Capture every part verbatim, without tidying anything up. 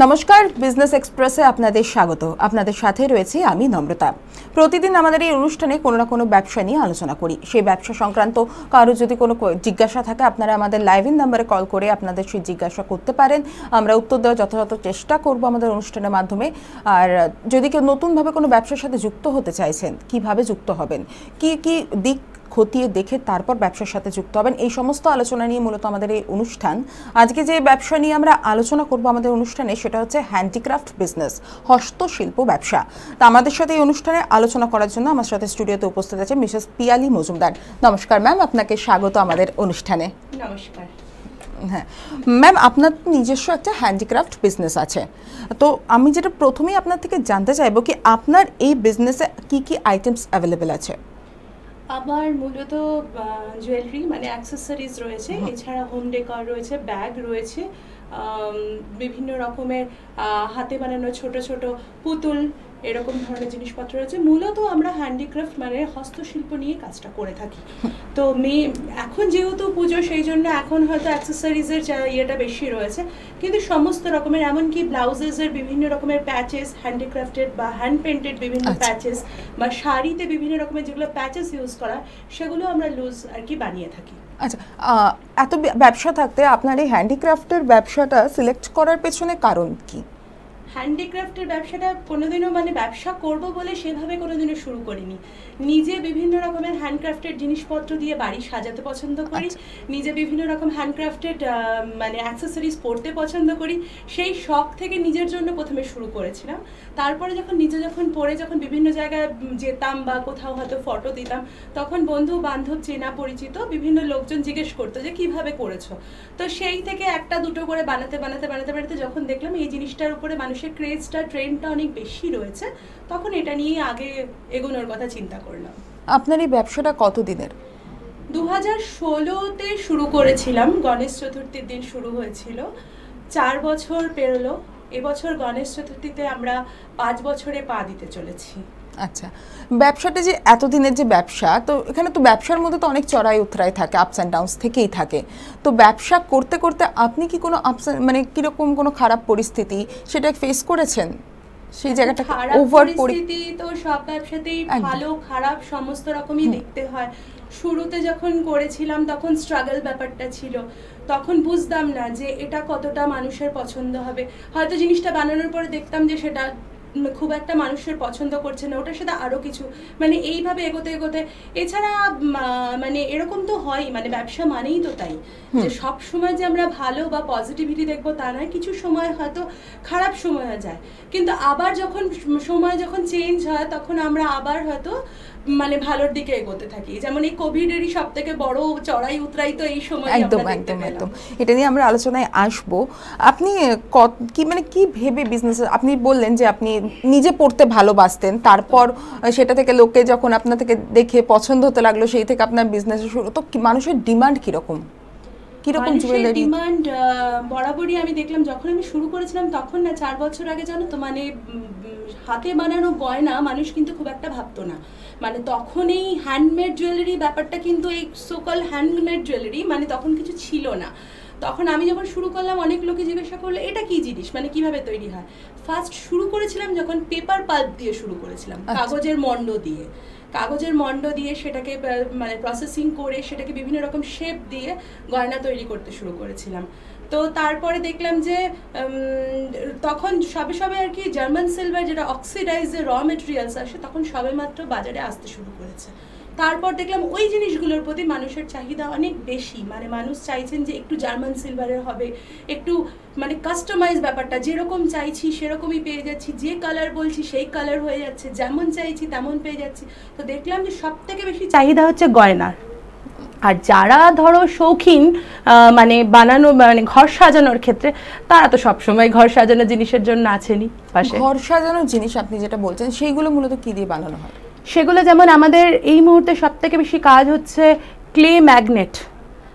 নমস্কার, বিজনেস এক্সপ্রেসে আপনাদের স্বাগত। আপনাদের সাথে রয়েছে আমি নম্রতা। প্রতিদিন আমাদের এই অনুষ্ঠানে কোনো না কোনো ব্যবসা নিয়ে আলোচনা করি। সেই ব্যবসা সংক্রান্ত কারো যদি কোনো জিজ্ঞাসা থাকে, আপনারা আমাদের লাইভ ইন নাম্বারে কল করে আপনাদের সেই জিজ্ঞাসা করতে পারেন। আমরা উত্তর দেওয়ার যথাযথ চেষ্টা করব আমাদের অনুষ্ঠানের মাধ্যমে। আর যদি কেউ নতুনভাবে কোনো ব্যবসার সাথে যুক্ত হতে চাইছেন, কিভাবে যুক্ত হবেন, কি কি দিক খতিয়ে দেখে তারপর ব্যবসার সাথে যুক্ত হবেন, এই সমস্ত আলোচনা নিয়ে মূলত আমাদের এই অনুষ্ঠান। আজকে যে ব্যবসা নিয়ে আমরা আলোচনা করব আমাদের অনুষ্ঠানে, সেটা হচ্ছে হ্যান্ডিক্রাফট বিজনেস, হস্তশিল্প ব্যবসা। তা আমাদের সাথে এই অনুষ্ঠানে আলোচনা করার জন্য আমার সাথে স্টুডিওতে উপস্থিত আছে মিসেস পিয়ালি মজুমদার। নমস্কার ম্যাম, আপনাকে স্বাগত আমাদের অনুষ্ঠানে। নমস্কার। হ্যাঁ ম্যাম, আপনার নিজস্ব একটা হ্যান্ডিক্রাফট বিজনেস আছে, তো আমি যেটা প্রথমেই আপনার থেকে জানতে চাইবো কি আপনার এই বিজনেসে কি কি আইটেমস অ্যাভেলেবেল আছে? আমার মূলত জুয়েলারি মানে অ্যাক্সেসরিজ রয়েছে, এছাড়া হোম ডেকর রয়েছে, ব্যাগ রয়েছে, বিভিন্ন রকমের হাতে বানানো ছোট ছোট পুতুল, এরকম ধরনের জিনিসপত্র রয়েছে। মূলত আমরা হ্যান্ডিক্রাফট মানে হস্তশিল্প নিয়ে কাজটা করে থাকি। তো মে এখন যেহেতু পুজো, সেই জন্য এখন হয়তো অ্যাক্সেসরিজের ইয়েটা বেশি রয়েছে, কিন্তু সমস্ত রকমের এমনকি ব্লাউজেসের বিভিন্ন রকমের প্যাচেস, হ্যান্ডিক্রাফটেড বা হ্যান্ড পেন্টেড বিভিন্ন প্যাচেস, বা শাড়িতে বিভিন্ন রকমের যেগুলো প্যাচেস ইউজ করা, সেগুলো আমরা লুজ আর কি বানিয়ে থাকি। আচ্ছা, এত ব্যবসা থাকতে আপনার এই হ্যান্ডিক্রাফটের ব্যবসাটা সিলেক্ট করার পেছনে কারণ কি? হ্যান্ডিক্রাফটের ব্যবসাটা কোনোদিনও মানে ব্যবসা করব বলে সেভাবে কোনোদিনও শুরু করিনি। নিজে বিভিন্ন রকমের হ্যান্ডক্রাফটেড জিনিসপত্র দিয়ে বাড়ি সাজাতে পছন্দ করি, নিজে বিভিন্ন রকম হ্যান্ডক্রাফটেড মানে অ্যাক্সেসরিজ পরতে পছন্দ করি। সেই শখ থেকে নিজের জন্য প্রথমে শুরু করেছিলাম। তারপরে যখন নিজে যখন পরে যখন বিভিন্ন জায়গায় যেতাম বা কোথাও হয়তো ফটো দিতাম, তখন বন্ধু বান্ধব, চেনা পরিচিত বিভিন্ন লোকজন জিজ্ঞেস করতো যে কিভাবে করেছো। তো সেই থেকে একটা দুটো করে বানাতে বানাতে বানাতে বানাতে যখন দেখলাম এই জিনিসটার উপরে মানুষের ক্রেজটা, ট্রেন্ডটা অনেক বেশি রয়েছে, তখন এটা নিয়ে আগে এগোনোর কথা চিন্তা করলাম। আপনার এই ব্যবসাটা কতদিনের? দু হাজার ষোলোতে শুরু করেছিলাম, গণেশ চতুর্থীর দিন শুরু হয়েছিল, চার বছর পেরোলো। এবছর গণেশ চতুর্থীতে আমরা পাঁচ বছরে পা দিতে চলেছি। আচ্ছা, ব্যবসাটা যে এতদিনের যে ব্যবসা, তো এখানে তো ব্যবসার মধ্যে তো অনেক চড়াই উতরাই থাকে, আপস অ্যান্ড ডাউনস থেকেই থাকে। তো ব্যবসা করতে করতে আপনি কি কোনো আপস মানে কিরকম কোনো খারাপ পরিস্থিতি সেটা ফেস করেছেন? সেই জায়গাটা ওভার পরিস্থিতি তো সব ব্যবসাতেই ভালো খারাপ সমস্ত রকমই দেখতে হয়। শুরুতে যখন করেছিলাম তখন স্ট্রাগল ব্যাপারটা ছিল, তখন বুঝতাম না যে এটা কতটা মানুষের পছন্দ হবে। হয়তো জিনিসটা বানানোর পরে দেখতাম যে সেটা খুব একটা মানুষের পছন্দ করছে না, ওটার সাথে আরো কিছু মানে এইভাবে এগোতে এগোতে। এছাড়া মানে এরকম তো হয়, মানে ব্যবসা মানেই তো তাই যে সব সময় যে আমরা ভালো বা পজিটিভিটি দেখবো তা নয়, কিছু সময় হয়তো খারাপ সময় যায়, কিন্তু আবার যখন সময় যখন চেঞ্জ হয় তখন আমরা আবার হয়তো মানে ভালোর দিকে এগোতে থাকি। যেমন এই কোভিডেরই সব থেকে বড় চড়াই উতরাই তো এই সময়। একদম একদম একদম এটা নিয়ে আমরা আলোচনায় আসবো। আপনি কি মানে কি ভেবে বিজনেস, আপনি বললেন যে আপনি নিজে পড়তে ভালোবাসতেন, তারপর সেটা থেকে লোকে যখন আপনার থেকে দেখে পছন্দ হতে লাগলো, সেই থেকে আপনার বিজনেস শুরু। তো মানুষের ডিমান্ড কিরকম কিরকম জুয়েলারি ডিমান্ড? বরাবরই আমি দেখলাম যখন আমি শুরু করেছিলাম তখন না, চার বছর আগে জানো তো, মানে হাতে বানানো গয়না মানুষ কিন্তু খুব একটা ভাবতো না। মানে তখন এই হ্যান্ডমেড জুয়েলারি ব্যাপারটা কিন্তু এই সোকল হ্যান্ডমেড জুয়েলারি মানে তখন কিছু ছিল না। তখন আমি যখন শুরু করলাম অনেক লোকে জিজ্ঞাসা করলো এটা কি জিনিস, মানে কিভাবে তৈরি হয়। ফার্স্ট শুরু করেছিলাম যখন পেপার পাল্প দিয়ে শুরু করেছিলাম, কাগজের মন্ড দিয়ে কাগজের মন্ড দিয়ে সেটাকে মানে প্রসেসিং করে সেটাকে বিভিন্ন রকম শেপ দিয়ে গয়না তৈরি করতে শুরু করেছিলাম। তো তারপরে দেখলাম যে তখন সবে সবে আর কি জার্মান সিলভার, যেটা অক্সিডাইজের র মেটেরিয়ালস আসে, তখন সবে মাত্র বাজারে আসতে শুরু করেছে। তারপর দেখলাম ওই জিনিসগুলোর প্রতি মানুষের চাহিদা অনেক বেশি, মানে মানুষ চাইছেন যে একটু জার্মান সিলভারের হবে, একটু মানে কাস্টমাইজ ব্যাপারটা, যেরকম চাইছি সেরকমই পেয়ে যাচ্ছি, যে কালার বলছি সেই কালার হয়ে যাচ্ছে, যেমন চাইছি তেমন পেয়ে যাচ্ছি। তো দেখলাম যে সব থেকে বেশি চাহিদা হচ্ছে গয়নার। আর যারা ধরো শৌখিন মানে বানানো মানে ঘর সাজানোর ক্ষেত্রে, তারা তো সবসময় ঘর সাজানো জিনিসের জন্য আছেনই পাশে। ঘর সাজানোর জিনিস আপনি যেটা বলছেন সেইগুলো মূলত কি দিয়ে বানানো হয়? সেগুলো যেমন আমাদের এই মুহূর্তে সব থেকে বেশি কাজ হচ্ছে ক্লে ম্যাগনেট,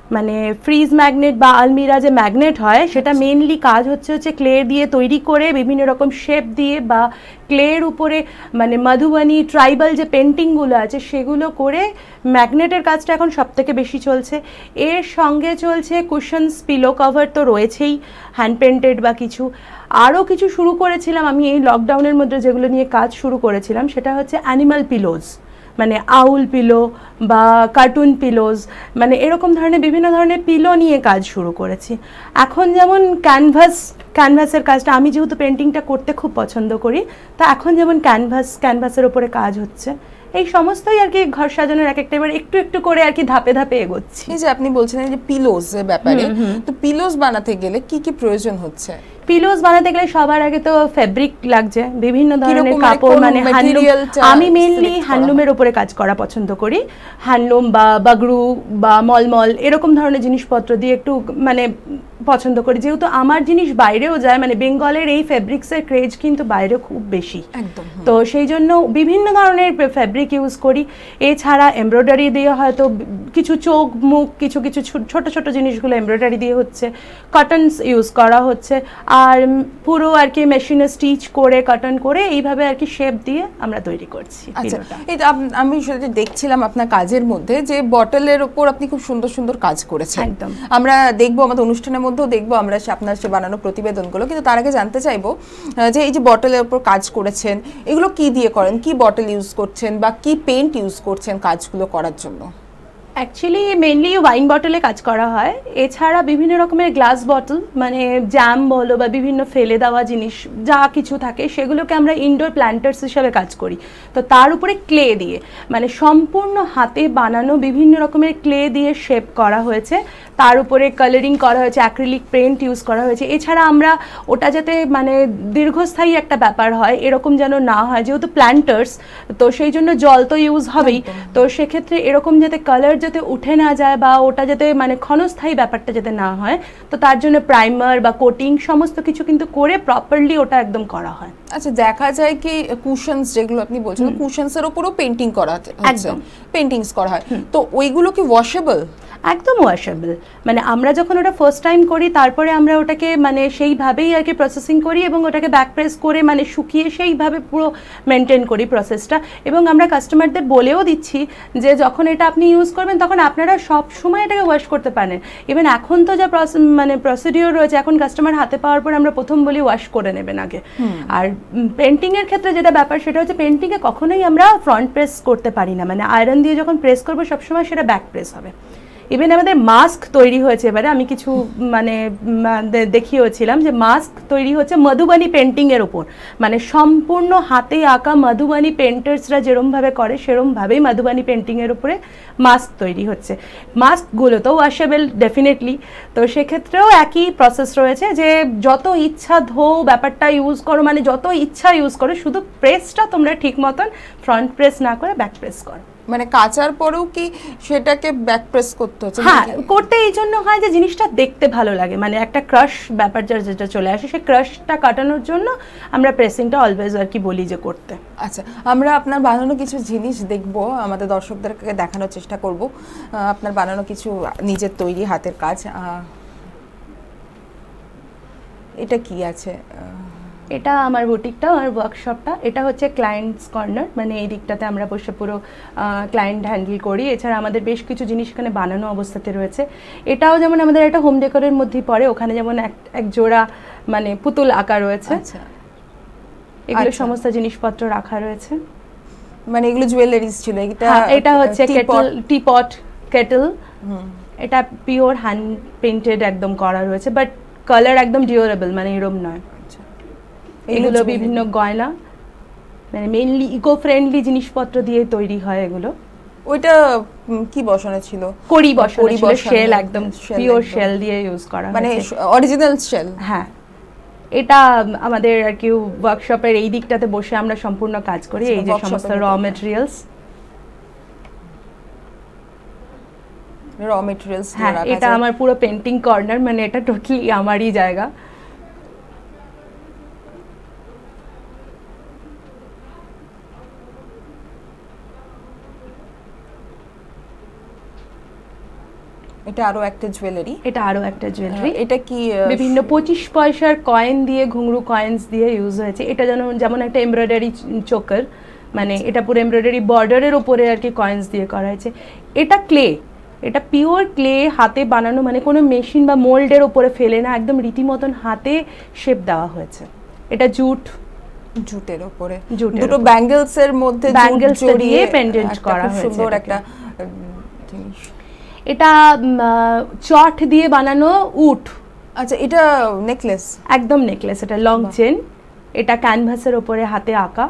মানে ফ্রিজ ম্যাগনেট বা আলমিরা যে ম্যাগনেট হয় সেটা মেইনলি কাজ হচ্ছে হচ্ছে ক্লে দিয়ে তৈরি করে বিভিন্ন রকম শেপ দিয়ে বা ক্লের উপরে মানে মধুবনী ট্রাইবাল যে পেন্টিংগুলো আছে সেগুলো করে ম্যাগনেটের কাজটা এখন সব থেকে বেশি চলছে। এর সঙ্গে চলছে কুশনস, পিলো কভার তো রয়েছেই হ্যান্ড পেন্টেড বা কিছু। আরও কিছু শুরু করেছিলাম আমি এই লকডাউনের মধ্যে, যেগুলো নিয়ে কাজ শুরু করেছিলাম সেটা হচ্ছে অ্যানিমাল পিলোজ, মানে আউল পিলো বা কার্টুন পিলোজ, মানে এরকম ধরনের বিভিন্ন ধরনের পিলো নিয়ে কাজ শুরু করেছি। এখন যেমন ক্যানভাস, ক্যানভাসের কাজটা আমি যেহেতু পেন্টিংটা করতে খুব পছন্দ করি, তা এখন যেমন ক্যানভাস ক্যানভাসের ওপরে কাজ হচ্ছে। এই সমস্তই আর কি ঘর সাজানোর এক একটা এবার একটু একটু করে আর কি ধাপে ধাপে এগোচ্ছি। এই যে আপনি বলছিলেন যে পিলোজ এর ব্যাপারে, তো পিলোজ বানাতে গেলে কি কি প্রয়োজন হচ্ছে? পিলোজ বানাতে গেলে সবার আগে তো ফেব্রিক লাগছে, বিভিন্ন ধরনের কাপড়, মানে হ্যান্ডলুম। আমি মেইনলি হ্যান্ডলুমের উপরে কাজ করা পছন্দ করি, হ্যান্ডলুম বা বাগরু বা মলমল এরকম ধরনের জিনিসপত্র দিয়ে একটু মানে পছন্দ করি, যেহেতু আমার জিনিস বাইরেও যায়, মানে বেঙ্গলের এই ফেব্রিক্সের ক্রেজ কিন্তু বাইরে খুব বেশি, তো সেই জন্য বিভিন্ন ধরনের ফেব্রিক ইউজ করি। এছাড়া এমব্রয়ডারি দিয়ে হয়তো কিছু চোখ মুখ কিছু কিছু ছোট ছোট জিনিসগুলো এমব্রয়ডারি দিয়ে হচ্ছে, কটনস ইউজ করা হচ্ছে, আর পুরো আর কি মেশিনে স্টিচ করে কটন করে এইভাবে আর কি শেপ দিয়ে আমরা তৈরি করছি। আচ্ছা, এই আমি সেটা দেখছিলাম আপনার কাজের মধ্যে যে বটলের উপর আপনি খুব সুন্দর সুন্দর কাজ করেছেন। একদম, আমরা দেখবো আমাদের অনুষ্ঠানের মধ্যেও দেখবো আমরা আপনার সে বানানো প্রতিবেদনগুলো, কিন্তু তার আগে জানতে চাইবো যে এই যে বটলের উপর কাজ করেছেন এগুলো কি দিয়ে করেন, কি বটল ইউজ করছেন বা কি পেইন্ট ইউজ করছেন কাজগুলো করার জন্য? অ্যাকচুয়ালি মেনলি ওয়াইন বটলে কাজ করা হয়, এছাড়া বিভিন্ন রকমের গ্লাস বটল, মানে জ্যাম বলো বা বিভিন্ন ফেলে দেওয়া জিনিস যা কিছু থাকে সেগুলোকে আমরা ইনডোর প্ল্যান্টার্স হিসাবে কাজ করি। তো তার উপরে ক্লে দিয়ে, মানে সম্পূর্ণ হাতে বানানো বিভিন্ন রকমের ক্লে দিয়ে শেপ করা হয়েছে, তার উপরে কালারিং করা হয়েছে, অ্যাক্রিলিক পেইন্ট ইউজ করা হয়েছে। এছাড়া আমরা ওটা যাতে মানে দীর্ঘস্থায়ী একটা ব্যাপার হয় এরকম যেন না হয়, যেহেতু প্ল্যান্টার্স তো সেই জন্য জল তো ইউজ হবেই, তো সেক্ষেত্রে এরকম যাতে কালার যাতে উঠে না যায় বা ওটা যাতে মানে ক্ষণস্থায়ী ব্যাপারটা যাতে না হয়, তো তার জন্য প্রাইমার বা কোটিং সমস্ত কিছু কিন্তু করে প্রপারলি ওটা একদম করা হয়। আচ্ছা, দেখা যায় কি কুশনস যেগুলো আপনি বলছেন কুশনসের উপরও পেইন্টিং করা হচ্ছে, পেইন্টিংস করা হয়, তো ওইগুলো কি ওয়াশেবল? একদম ওয়াশেবল, মানে আমরা যখন ওটা ফার্স্ট টাইম করি তারপরে আমরা ওটাকে মানে সেইভাবেই আর কি প্রসেসিং করি এবং ওটাকে ব্যাক প্রেস করে মানে শুকিয়ে সেইভাবে পুরো মেনটেন করি প্রসেসটা। এবং আমরা কাস্টমারদের বলেও দিচ্ছি যে যখন এটা আপনি ইউজ করবেন তখন আপনারা সব সময় এটাকে ওয়াশ করতে পারেন। ইভেন এখন তো যা মানে প্রসিডিওর রয়েছে, এখন কাস্টমার হাতে পাওয়ার পর আমরা প্রথম বলি ওয়াশ করে নেবেন আগে। আর পেন্টিংয়ের ক্ষেত্রে যেটা ব্যাপার সেটা হচ্ছে পেন্টিংয়ে কখনোই আমরা ফ্রন্ট প্রেস করতে পারি না, মানে আয়রন দিয়ে যখন প্রেস করবো সবসময় সেটা ব্যাক প্রেস হবে। ইভেন আমাদের মাস্ক তৈরি হয়েছে, এবারে আমি কিছু মানে দেখিয়েছিলাম যে মাস্ক তৈরি হচ্ছে মধুবনী পেন্টিংয়ের ওপর, মানে সম্পূর্ণ হাতে আঁকা মধুবনী পেন্টার্সরা যেরমভাবে করে সেরমভাবেই মধুবনী পেন্টিংয়ের উপরে মাস্ক তৈরি হচ্ছে। মাস্কগুলো তো ওয়াশেবল ডেফিনেটলি, তো সেক্ষেত্রেও একই প্রসেস রয়েছে যে যত ইচ্ছা ধো ব্যাপারটা ইউজ করো, মানে যত ইচ্ছা ইউজ করো, শুধু প্রেসটা তোমরা ঠিক মতন ফ্রন্ট প্রেস না করে ব্যাক প্রেস করো। মানে কাচার পরেও কি সেটাকে ব্যাক প্রেস করতে হচ্ছে? হ্যাঁ, করতে এই জন্য হয় যে জিনিসটা দেখতে ভালো লাগে, মানে একটা ক্রাশ ব্যাপার যেটা চলে আসে সেই ক্রাশটা কাটানোর জন্য আমরা প্রেসিংটা অলওয়েজ আর কি বলি যে করতে। আচ্ছা, আমরা আপনার বানানো কিছু জিনিস দেখবো, আমাদের দর্শকদেরকে দেখানোর চেষ্টা করব আপনার বানানো কিছু নিজের তৈরি হাতের কাজ। এটা কি আছে? এটা আমার বুটিকটা, আমার ওয়ার্কশপটা। এটা হচ্ছে ক্লায়েন্টস কর্নার, মানে এই দিকটাতে আমরা বসে পুরো ক্লায়েন্ট হ্যান্ডেল করি। এছাড়া আমাদের বেশ কিছু জিনিস এখানে বানানো অবস্থাতে রয়েছে। এটাও যেমন আমাদের একটা হোম ডেকোরের মধ্যেই পড়ে, ওখানে যেমন এক এক জোড়া মানে পুতুল আঁকা রয়েছে, এগুলো সমস্ত জিনিসপত্র রাখা রয়েছে। মানে এগুলো জুয়েলারিজ ছিল? এটা এটা হচ্ছে কেটল, টিপট, কেটল। এটা পিওর হ্যান্ড পেইন্টেড একদম করা রয়েছে, বাট কালার একদম ডিউরেবল, মানে এরম নয়। এগুলো বিভিন্ন গয়না, মানে মেইনলি ইকো ফ্রেন্ডলি জিনিসপত্র দিয়ে তৈরি হয় এগুলো। ওইটা কি বসানো ছিল? কড়ি বসানো ছিল, শেল, একদম পিওর শেল দিয়ে ইউজ করা, মানে অরিজিনাল শেল। হ্যাঁ, এটা আমাদের আর কি ওয়ার্কশপের এই দিকটাতে বসে আমরা সম্পূর্ণ কাজ করি। এই যে সমস্ত র মেটেরিয়ালস, র মেটেরিয়ালস। হ্যাঁ, এটা আমার পুরো পেন্টিং কর্নার, মানে এটা টোটালি আমারই জায়গা। এটা আরো একটা জুয়েলারি, এটা আরো একটা জুয়েলারি। এটা কি বিভিন্ন পঁচিশ পয়সার কয়েন দিয়ে, ঘুঙরু কয়েন্স দিয়ে ইউজ হয়েছে। এটা যেন যেমন একটা এমব্রয়ডারি চোকার, মানে এটা পুরো এমব্রয়ডারি বর্ডারের ওপরে আর কি কয়েন্স দিয়ে করা হয়েছে। এটা ক্লে, এটা পিওর ক্লে, হাতে বানানো, মানে কোনো মেশিন বা মোল্ডের ওপরে ফেলে না, একদম রীতিমতন হাতে শেপ দেওয়া হয়েছে। এটা জুট, জুটের উপরে জুটের দুটো উপরে। ব্যাঙ্গেলস এর মধ্যে ব্যাঙ্গেলস জুট দিয়ে জড়িয়ে পেন্ডেন্ট একটা করা খুব হয়েছে সুন্দর এটাকে। একটা জিনিস। এটা উম, আহ, চট দিয়ে বানানো উট। আচ্ছা, এটা নেকলেস? একদম নেকলেস, এটা লং চেন। এটা ক্যানভাসের ওপরে হাতে আঁকা।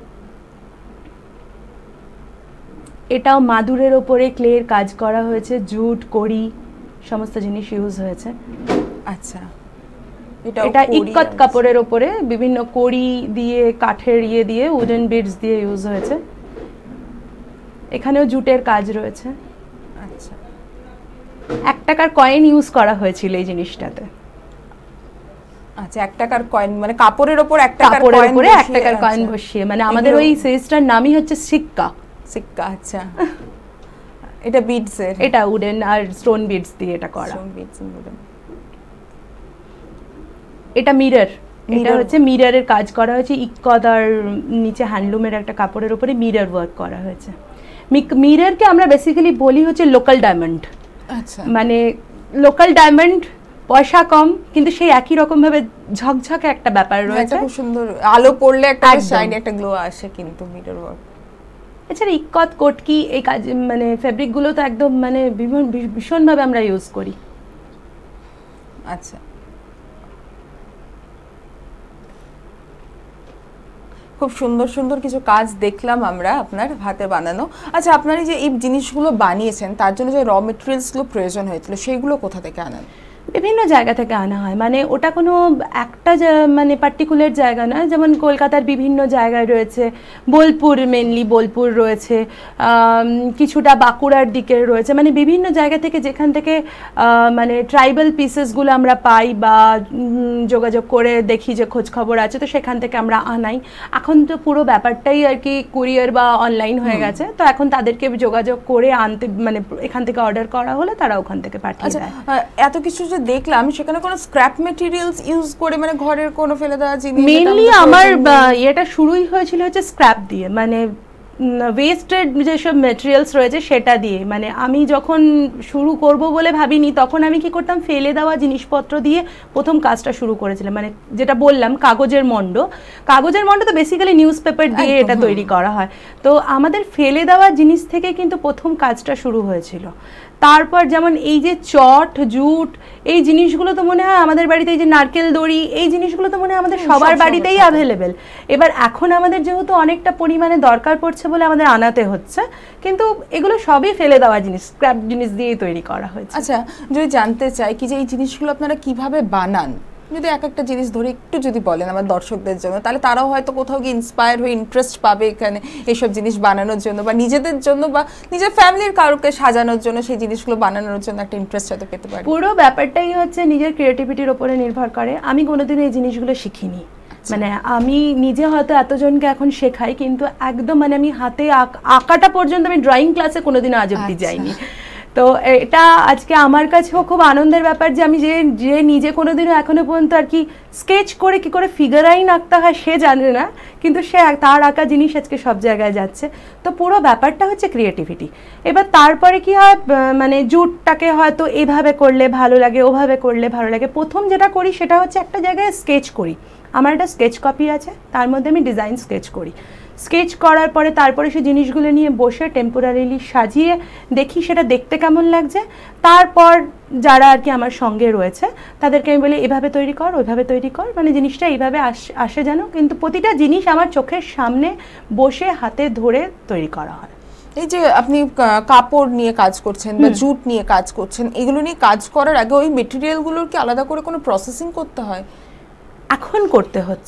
এটাও মাদুরের ওপরে ক্লের কাজ করা হয়েছে, জুট, কড়ি সমস্ত জিনিস ইউজ হয়েছে। আচ্ছা, এটা ইক্কত কাপড়ের ওপরে বিভিন্ন কড়ি দিয়ে, কাঠের ইয়ে দিয়ে, উডেন বিডস দিয়ে ইউজ হয়েছে। এখানেও জুটের কাজ রয়েছে। আচ্ছা, এক টাকার কয়েন ইউজ করা হয়েছিল এই জিনিসটাতে। আচ্ছা, এক টাকার কয়েন মানে কাপড়ের ওপর এক টাকার কাপড়ের কয়েন উপরে এক বসিয়ে, টাকার কয়েন আচ্ছা। বসিয়ে, মানে আমাদের ওই এগুলো- সিরিজটার নামই হচ্ছে সিক্কা। সিক্কা, আচ্ছা। এটা বিডস এর? এটা উডেন আর স্টোন বিডস দিয়ে এটা করা। Stone beads and wooden। এটা মিরর, এটা Mirror। হচ্ছে মিররের কাজ করা হয়েছে, ইক্কত আর নিচে হ্যান্ডলুমের একটা কাপড়ের উপরে মিরর ওয়ার্ক করা হয়েছে। মিররকে আমরা বেসিক্যালি বলি হচ্ছে লোকাল ডায়মন্ড। আচ্ছা, মানে লোকাল ডায়মন্ড, পয়সা কম কিন্তু সেই একই রকম ভাবে ঝকঝকে একটা ব্যাপার এটা রয়েছে। খুব সুন্দর, আলো পড়লে একটা একদম। শাইন, একটা গ্লো আসে কিন্তু মিরর ওয়ার্ক। এছাড়া ইক্কত, কটকি এই কাজ মানে ফেব্রিক গুলো তো একদম মানে ভীষণ ভীষণভাবে আমরা ইউজ করি। আচ্ছা, খুব সুন্দর সুন্দর কিছু কাজ দেখলাম আমরা আপনার হাতে বানানো। আচ্ছা, আপনারা যে এই জিনিসগুলো বানিয়েছেন তার জন্য যে র মেটেরিয়ালসগুলো প্রয়োজন হয়েছিল সেগুলো কোথা থেকে আনেন? বিভিন্ন জায়গা থেকে আনা হয়, মানে ওটা কোনো একটা মানে পার্টিকুলার জায়গা নয়। যেমন কলকাতার বিভিন্ন জায়গায় রয়েছে, বোলপুর মেনলি বোলপুর রয়েছে, কিছুটা বাঁকুড়ার দিকে রয়েছে, মানে বিভিন্ন জায়গা থেকে যেখান থেকে মানে ট্রাইবাল পিসেসগুলো আমরা পাই বা যোগাযোগ করে দেখি যে খোঁজ খবর আছে, তো সেখান থেকে আমরা আনাই। এখন তো পুরো ব্যাপারটাই আর কি কুরিয়ার বা অনলাইন হয়ে গেছে, তো এখন তাদেরকে যোগাযোগ করে আনতে, মানে এখান থেকে অর্ডার করা হলে তারা ওখান থেকে পাঠিয়ে দেয়। এত কিছু যে দেখলাম, সেখানে কোনো স্ক্র্যাপ মেটেরিয়ালস ইউজ করে, মানে ঘরের কোনো ফেলে দেওয়া জিনিস? মেইনলি আমার এটা শুরুই হয়েছিল হচ্ছে স্ক্র্যাপ দিয়ে, মানে ওয়েস্টেড যেসব মেটেরিয়ালস রয়েছে সেটা দিয়ে। মানে আমি যখন শুরু করব বলে ভাবিনি, তখন আমি কি করতাম, ফেলে দেওয়া জিনিসপত্র দিয়ে প্রথম কাজটা শুরু করেছিলাম। মানে যেটা বললাম কাগজের মণ্ড, কাগজের মণ্ড তো বেসিক্যালি নিউজ পেপার দিয়ে এটা তৈরি করা হয়। তো আমাদের ফেলে দেওয়া জিনিস থেকে কিন্তু প্রথম কাজটা শুরু হয়েছিল। তারপর যেমন এই যে চট, জুট, এই জিনিসগুলো তো মনে হয় আমাদের বাড়িতে, এই যে নারকেল দড়ি, এই জিনিসগুলো তো মনে হয় আমাদের সবার বাড়িতেই অ্যাভেলেবেল। এবার এখন আমাদের যেহেতু অনেকটা পরিমাণে দরকার পড়ছে বলে আমাদের আনাতে হচ্ছে, কিন্তু এগুলো সবই ফেলে দেওয়া জিনিস, স্ক্র্যাপ জিনিস দিয়েই তৈরি করা হয়েছে। আচ্ছা, যদি জানতে চাই কি যে এই জিনিসগুলো আপনারা কিভাবে বানান, যদি এক একটা জিনিস ধরে একটু যদি বলেন আমার দর্শকদের জন্য, তাহলে তারাও হয়তো কোথাও গিয়ে ইন্সপায়ার হয়ে ইন্টারেস্ট পাবে এখানে এইসব জিনিস বানানোর জন্য, বা নিজেদের জন্য বা নিজের ফ্যামিলির কারোকে সাজানোর জন্য সেই জিনিসগুলো বানানোর জন্য একটা ইন্টারেস্ট হয়তো পেতে পারে। পুরো ব্যাপারটাই হচ্ছে নিজের ক্রিয়েটিভিটির উপরে নির্ভর করে। আমি কোনোদিনও এই জিনিসগুলো শিখিনি, মানে আমি নিজে হয়তো এতজনকে এখন শেখাই, কিন্তু একদম মানে আমি হাতে আঁকাটা পর্যন্ত আমি ড্রয়িং ক্লাসে কোনোদিনও আজ অব্দি যাইনি। তো এটা আজকে আমার কাছেও খুব আনন্দের ব্যাপার যে আমি যে যে নিজে কোনোদিনও এখনো পর্যন্ত আর কি স্কেচ করে কি করে ফিগারাইন আঁকতে হয় সে জানে না, কিন্তু সে তার আঁকা জিনিস আজকে সব জায়গায় যাচ্ছে। তো পুরো ব্যাপারটা হচ্ছে ক্রিয়েটিভিটি। এবার তারপরে কি হয়, মানে জুটটাকে হয়তো এভাবে করলে ভালো লাগে, ওভাবে করলে ভালো লাগে। প্রথম যেটা করি সেটা হচ্ছে একটা জায়গায় স্কেচ করি। আমার একটা স্কেচ কপি আছে, তার মধ্যে আমি ডিজাইন স্কেচ করি। স্কেচ করার পরে তারপরে সেই জিনিসগুলো নিয়ে বসে টেম্পোরারিলি সাজিয়ে দেখি সেটা দেখতে কেমন লাগছে। তারপর যারা আর কি আমার সঙ্গে রয়েছে তাদেরকে আমি বলি এভাবে তৈরি কর, ওইভাবে তৈরি কর, মানে জিনিসটা এইভাবে আসে যেন, কিন্তু প্রতিটা জিনিস আমার চোখের সামনে বসে হাতে ধরে তৈরি করা হয়। এই যে আপনি কাপড় নিয়ে কাজ করছেন বা জুট নিয়ে কাজ করছেন, এগুলো নিয়ে কাজ করার আগে ওই মেটেরিয়ালগুলোর কি আলাদা করে কোনো প্রসেসিং করতে হয়? এখন করতে হচ্ছে।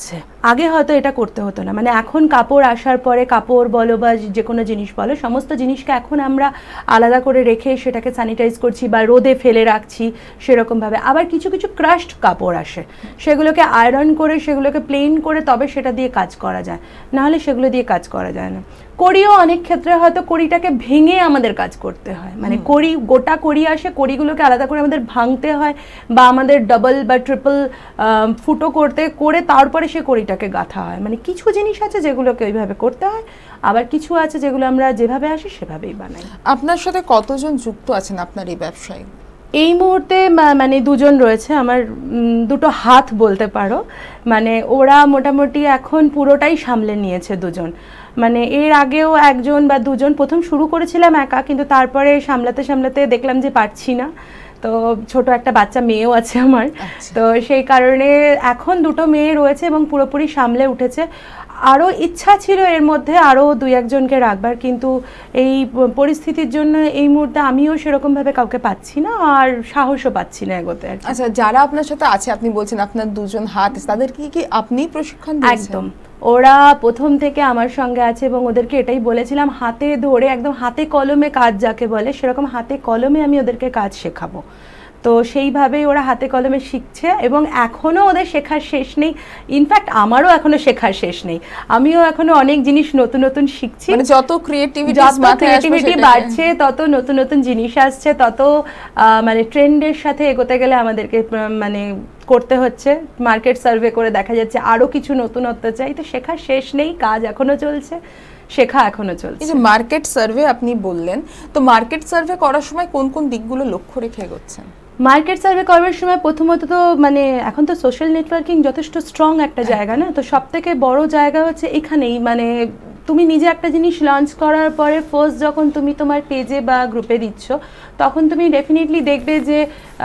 আগে হয়তো এটা করতে হতো না, মানে এখন কাপড় আসার পরে কাপড় বলো বা যে কোনো জিনিস বলো সমস্ত জিনিসকে এখন আমরা আলাদা করে রেখে সেটাকে স্যানিটাইজ করছি বা রোদে ফেলে রাখছি সেরকমভাবে। আবার কিছু কিছু ক্রাশড কাপড় আসে, সেগুলোকে আয়রন করে সেগুলোকে প্লেন করে তবে সেটা দিয়ে কাজ করা যায়, নাহলে সেগুলো দিয়ে কাজ করা যায় না। কড়িও অনেক ক্ষেত্রে হয়তো কড়িটাকে ভেঙে আমাদের কাজ করতে হয়, মানে কড়ি গোটা কড়ি আসে, কড়িগুলোকে আলাদা করে আমাদের ভাঙতে হয় বা আমাদের ডাবল বা ট্রিপল ফুটো করতে করে তারপরে সে কড়িটাকে গাঁথা হয়। মানে কিছু জিনিস আছে যেগুলোকে ওইভাবে করতে হয়, আবার কিছু আছে যেগুলো আমরা যেভাবে আসি সেভাবেই বানাই। আপনার সাথে কতজন যুক্ত আছেন আপনার এই ব্যবসায়? এই মুহূর্তে মানে দুজন রয়েছে, আমার দুটো হাত বলতে পারো, মানে ওরা মোটামুটি এখন পুরোটাই সামলে নিয়েছে দুজন। মানে এর আগেও একজন বা দুজন, প্রথম শুরু করেছিলাম একা, কিন্তু তারপরে সামলাতে সামলাতে দেখলাম যে পারছি না, তো ছোট একটা বাচ্চা মেয়েও আছে আমার, তো সেই কারণে এখন দুটো মেয়ে রয়েছে এবং পুরোপুরি সামলে উঠেছে। আরও ইচ্ছা ছিল এর মধ্যে আরও দুই একজনকে রাখবার, কিন্তু এই পরিস্থিতির জন্য এই মুহূর্তে আমিও সেরকমভাবে কাউকে পাচ্ছি না আর সাহসও পাচ্ছি না এগোতে। আচ্ছা, যারা আপনার সাথে আছে, আপনি বলছেন আপনার দুজন হাত, তাদেরকে কি আপনি প্রশিক্ষণ দিয়েছেন? একদম, ওরা প্রথম থেকে আমার সঙ্গে আছে এবং ওদেরকে এটাই বলেছিলাম হাতে ধরে একদম হাতে কলমে কাজ যাকে বলে সেরকম হাতে কলমে আমি ওদেরকে কাজ শেখাবো। তো সেইভাবেই ওরা হাতে কলমে শিখছে এবং এখনও ওদের শেখার শেষ নেই। ইনফ্যাক্ট আমারও এখনো শেখার শেষ নেই, আমিও এখনো অনেক জিনিস নতুন নতুন শিখছি। মানে যত ক্রিয়েটিভিটি ক্রিয়েটিভিটি বাড়ছে তত নতুন নতুন জিনিস আসছে, তত মানে ট্রেন্ডের সাথে এগোতে গেলে আমাদেরকে মানে করতে হচ্ছে। মার্কেট সার্ভে করে দেখা যাচ্ছে আরও কিছু নতুনত্ব চাই, তো শেখার শেষ নেই, কাজ এখনো চলছে, শেখা এখনো চলছে। এই যে মার্কেট সার্ভে আপনি বললেন, তো মার্কেট সার্ভে করার সময় কোন কোন দিকগুলো লক্ষ্য রেখে এগোচ্ছেন? মার্কেট সার্ভে করার সময় প্রথমত তো মানে এখন তো সোশ্যাল নেটওয়ার্কিং যথেষ্ট স্ট্রং একটা জায়গা না, তো সব থেকে বড় জায়গা হচ্ছে এখানেই, মানে তুমি নিজে একটা জিনিস লঞ্চ করার পরে ফার্স্ট যখন তুমি তোমার পেজে বা গ্রুপে দিচ্ছ তখন তুমি ডেফিনেটলি দেখবে যে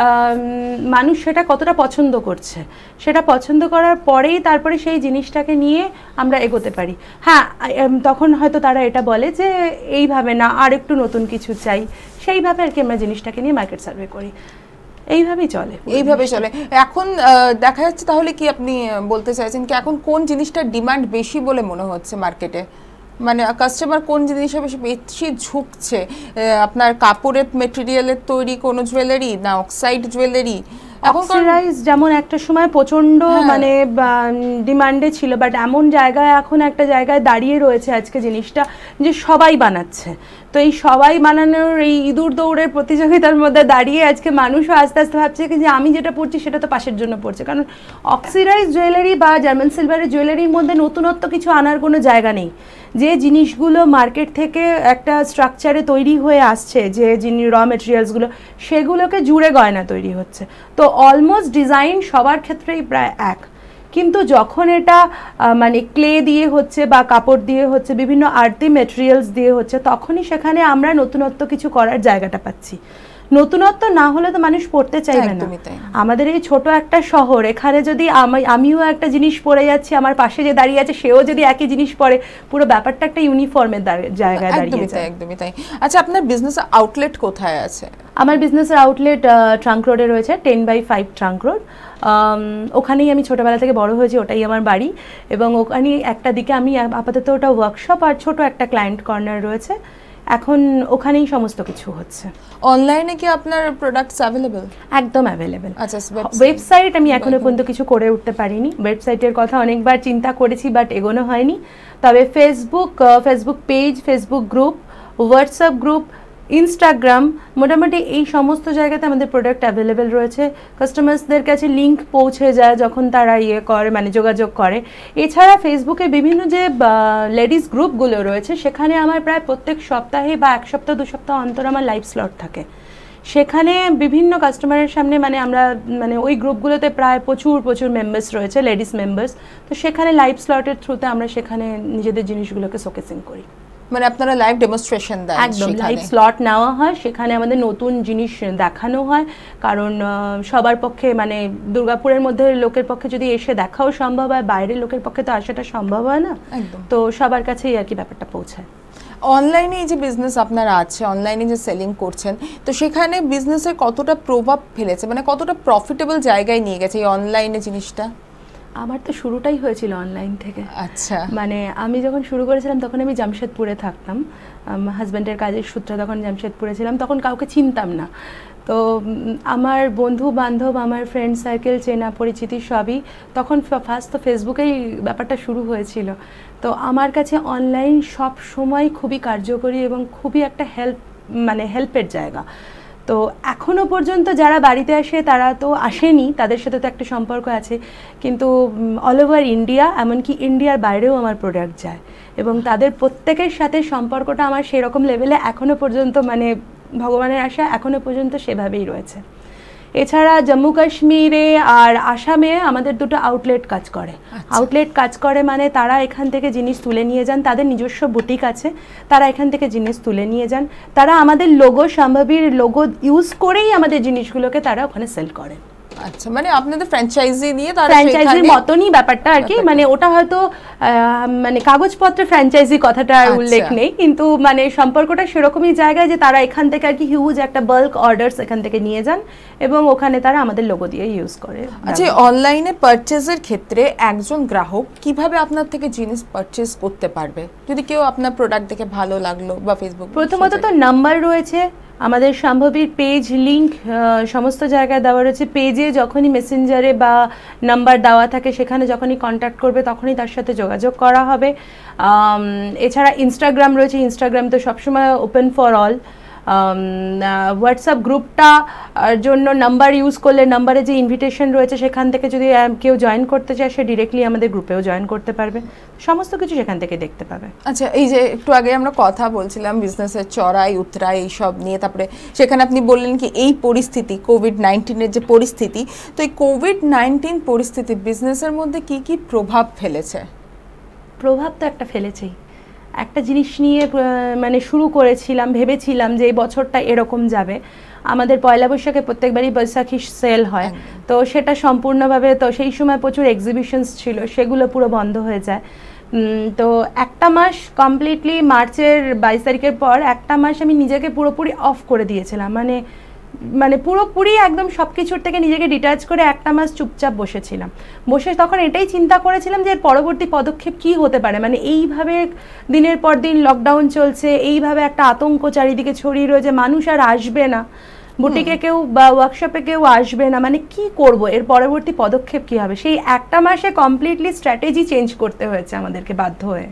মানুষ সেটা কতটা পছন্দ করছে, সেটা পছন্দ করার পরেই তারপরে সেই জিনিসটাকে নিয়ে আমরা এগোতে পারি। হ্যাঁ, তখন হয়তো তারা এটা বলে যে এইভাবে না, আর একটু নতুন কিছু চাই, সেইভাবে আর কি আমরা জিনিসটাকে নিয়ে মার্কেট সার্ভে করি, এইভাবেই চলে এইভাবে চলে। এখন দেখা যাচ্ছে তাহলে কি আপনি বলতে চাইছেন কি এখন কোন জিনিসটার ডিমান্ড বেশি বলে মনে হচ্ছে মার্কেটে? মানে কাস্টমার কোন জিনিসে বেশি বেশি ঝুঁকছে? আপনার কাপড়ের মেটেরিয়ালের তৈরি কোনো জুয়েলারি না অক্সাইড জুয়েলারি? অক্সিডাইজ যেমন একটা সময় প্রচন্ড মানে ডিমান্ডে ছিল, বাট এমন জায়গায় এখন একটা জায়গায় দাঁড়িয়ে রয়েছে আজকে জিনিসটা যে সবাই বানাচ্ছে। তো এই সবাই বানানোর এই ইঁদুর দৌড়ের প্রতিযোগিতার মধ্যে দাঁড়িয়ে আজকে মানুষও আস্তে আস্তে ভাবছে যে আমি যেটা পড়ছি সেটা তো পাশের জন্য পড়ছে, কারণ অক্সিডাইজ জুয়েলারি বা জার্মান সিলভারের জুয়েলারির মধ্যে নতুনত্ব কিছু আনার কোনো জায়গা নেই। যে জিনিসগুলো মার্কেট থেকে একটা স্ট্রাকচারে তৈরি হয়ে আসছে, যে যিনি র মেটেরিয়ালসগুলো সেগুলোকে জুড়ে গয়না তৈরি হচ্ছে, তো অলমোস্ট ডিজাইন সবার ক্ষেত্রেই প্রায় এক। কিন্তু যখন এটা মানে ক্লে দিয়ে হচ্ছে বা কাপড় দিয়ে হচ্ছে, বিভিন্ন আর্থি মেটেরিয়ালস দিয়ে হচ্ছে, তখনই সেখানে আমরা নতুনত্ব কিছু করার জায়গাটা পাচ্ছি। নতুনত্ব না হলে তো মানুষ পড়তে চাইবে না। আমাদের এই ছোট একটা শহর, এখানে যদি আমিও একটা জিনিস পরে যাচ্ছি, আমার পাশে যে দাঁড়িয়ে আছে সেও যদি একই জিনিস পরে, পুরো ব্যাপারটা একটা ইউনিফর্মের জায়গায় দাঁড়িয়ে যায়। একদমই তাই। আচ্ছা, আপনার বিজনেস আউটলেট কোথায় আছে? আমার বিজনেসের আউটলেট ট্রাঙ্ক রোডে রয়েছে, ten by five trunk road. ওখানেই আমি ছোটোবেলা থেকে বড় হয়েছি, ওটাই আমার বাড়ি, এবং ওখানে একটা দিকে আমি আপাতত ওটা ওয়ার্কশপ আর ছোট একটা ক্লায়েন্ট কর্নার রয়েছে, এখন ওখানেই সমস্ত কিছু হচ্ছে। অনলাইনে কি আপনার প্রোডাক্টস অ্যাভেলেবল? একদম অ্যাভেলেবল। আচ্ছা, ওয়েবসাইট আমি এখনো পর্যন্ত কিছু করে উঠতে পারিনি, ওয়েবসাইটের কথা অনেকবার চিন্তা করেছি বাট এগোনো হয়নি। তবে Facebook Facebook page, Facebook group, WhatsApp group, Instagram, মোটামুটি এই সমস্ত জায়গাতে আমাদের প্রোডাক্ট অ্যাভেলেবেল রয়েছে। কাস্টমার্সদের কাছে লিঙ্ক পৌঁছে যায় যখন তারা ইয়ে করে, মানে যোগাযোগ করে। এছাড়া ফেসবুকে বিভিন্ন যে লেডিস গ্রুপগুলো রয়েছে সেখানে আমার প্রায় প্রত্যেক সপ্তাহে বা এক সপ্তাহ দু সপ্তাহ অন্তর আমার লাইভ স্লট থাকে, সেখানে বিভিন্ন কাস্টমারের সামনে মানে আমরা মানে ওই গ্রুপগুলোতে প্রায় প্রচুর প্রচুর মেম্বার্স রয়েছে, লেডিস মেম্বার্স, তো সেখানে লাইভ স্লটের থ্রুতে আমরা সেখানে নিজেদের জিনিসগুলোকে শোকেসিং করি। মানে আপনারা লাইভ ডেমনস্ট্রেশন দেন? একদম, লাইভ স্লট নেওয়া হয়, সেখানে আমাদের নতুন জিনিস দেখানো হয়, কারণ সবার পক্ষে মানে দুর্গাপুরের মধ্যে লোকের পক্ষে যদি এসে দেখাও সম্ভব হয়, বাইরের লোকের পক্ষে তো আসাটা সম্ভব হয় না, তো সবার কাছেই আর কি ব্যাপারটা পৌঁছায়। অনলাইনে এই যে বিজনেস আপনার আছে, অনলাইনে যে সেলিং করছেন, তো সেখানে বিজনেসের কতটা প্রভাব ফেলেছে, মানে কতটা প্রফিটেবল জায়গায় নিয়ে গেছে এই অনলাইনে জিনিসটা? আমার তো শুরুটাই হয়েছিল অনলাইন থেকে। আচ্ছা, মানে আমি যখন শুরু করেছিলাম তখন আমি জামশেদপুরে থাকতাম, হাজব্যান্ডের কাজের সূত্রে তখন জামশেদপুরে ছিলাম, তখন কাউকে চিনতাম না। তো আমার বন্ধু বান্ধব, আমার ফ্রেন্ড সার্কেল, চেনা পরিচিতি সবই তখন ফার্স্ট তো ফেসবুকেই ব্যাপারটা শুরু হয়েছিল। তো আমার কাছে অনলাইন সব সময় খুবই কার্যকরী এবং খুবই একটা হেল্প মানে হেল্পের জায়গা। তো এখনও পর্যন্ত যারা বাড়িতে আসে তারা তো আসেনি, তাদের সাথে তো একটা সম্পর্ক আছে, কিন্তু অল ওভার ইন্ডিয়া, এমনকি ইন্ডিয়ার বাইরেও আমার প্রোডাক্ট যায় এবং তাদের প্রত্যেকের সাথে সম্পর্কটা আমার সেরকম লেভেলে এখনও পর্যন্ত মানে ভগবানের আশা এখনও পর্যন্ত সেভাবেই রয়েছে। এছাড়া জম্মু কাশ্মীরে আর আসামে আমাদের দুটো আউটলেট কাজ করে। আউটলেট কাজ করে মানে তারা এখান থেকে জিনিস তুলে নিয়ে যান, তাদের নিজস্ব বুটিক আছে, তারা এখান থেকে জিনিস তুলে নিয়ে যান, তারা আমাদের লোগো, সম্ভবীর লোগো ইউজ করেই আমাদের জিনিসগুলোকে তারা ওখানে সেল করে। আচ্ছা, মানে আপনাদের ফ্র্যাঞ্চাইজি নিয়ে তারা ফ্র্যাঞ্চাইজির মতনই ব্যাপারটা আর কি, মানে ওটা হয়তো মানে কাগজপত্রে ফ্র্যাঞ্চাইজি কথাটা উল্লেখ নেই, কিন্তু মানে সম্পর্কটা সেরকমই জায়গায় যে তারা এখান থেকে আর কি হিউজ একটা বাল্ক অর্ডারস এখান থেকে নিয়ে যান এবং ওখানে তারা আমাদের লোগো দিয়ে ইউজ করে। আচ্ছা, অনলাইনে পারচেজের ক্ষেত্রে একজন গ্রাহক কিভাবে আপনার থেকে জিনিস পারচেজ করতে পারবে? যদি কেউ আপনার প্রোডাক্ট দেখে ভালো লাগলো বা ফেসবুক, প্রথমত তো নাম্বার রয়েছে আমাদের সম্ভবীর, পেজ লিংক সমস্ত জায়গায় দেওয়া রয়েছে। পেজে যখনই মেসেঞ্জারে বা নাম্বার দেওয়া থাকে সেখানে যখনই কন্ট্যাক্ট করবে তখনই তার সাথে যোগাযোগ করা হবে। এছাড়া ইনস্টাগ্রাম রয়েছে, ইনস্টাগ্রাম তো সবসময় ওপেন ফর অল। হোয়াটসঅ্যাপ গ্রুপটা জন্য নাম্বার ইউজ করলে নাম্বারে যে ইনভিটেশন রয়েছে সেখান থেকে যদি কেউ জয়েন করতে চায় সে ডিরেক্টলি আমাদের গ্রুপেও জয়েন করতে পারবে, সমস্ত কিছু সেখান থেকে দেখতে পাবে। আচ্ছা, এই যে একটু আগে আমরা কথা বলছিলাম বিজনেসের চড়াই উতরাই এইসব নিয়ে, তারপরে সেখানে আপনি বললেন কি এই পরিস্থিতি কোভিড নাইন্টিনের যে পরিস্থিতি, তো এই কোভিড নাইন্টিন পরিস্থিতি বিজনেসের মধ্যে কি কি প্রভাব ফেলেছে? প্রভাব তো একটা ফেলেছেই। একটা জিনিস নিয়ে মানে শুরু করেছিলাম, ভেবেছিলাম যে এই বছরটা এরকম যাবে, আমাদের পয়লা বৈশাখে প্রত্যেকবারই বৈশাখী সেল হয়, তো সেটা সম্পূর্ণভাবে, তো সেই সময় প্রচুর এক্সিবিশনস ছিল, সেগুলো পুরো বন্ধ হয়ে যায়। তো একটা মাস কমপ্লিটলি মার্চের বাইশ তারিখের পর একটা মাস আমি নিজেকে পুরোপুরি অফ করে দিয়েছিলাম, মানে মানে পুরোপুরি একদম সব কিছুর থেকে নিজেকে ডিটাচ করে একটা মাস চুপচাপ বসেছিলাম। বসে তখন এটাই চিন্তা করেছিলাম যে পরবর্তী পদক্ষেপ কি হতে পারে, মানে এইভাবে দিনের পর দিন লকডাউন চলছে, এইভাবে একটা আতঙ্ক চারিদিকে ছড়িয়ে রয়েছে, মানুষ আর আসবে না, বুটিকে কেউ বা ওয়ার্কশপে কেউ আসবে না, মানে কি করব, এর পরবর্তী পদক্ষেপ কি হবে। সেই একটা মাসে কমপ্লিটলি স্ট্র্যাটেজি চেঞ্জ করতে হয়েছে আমাদেরকে বাধ্য হয়ে।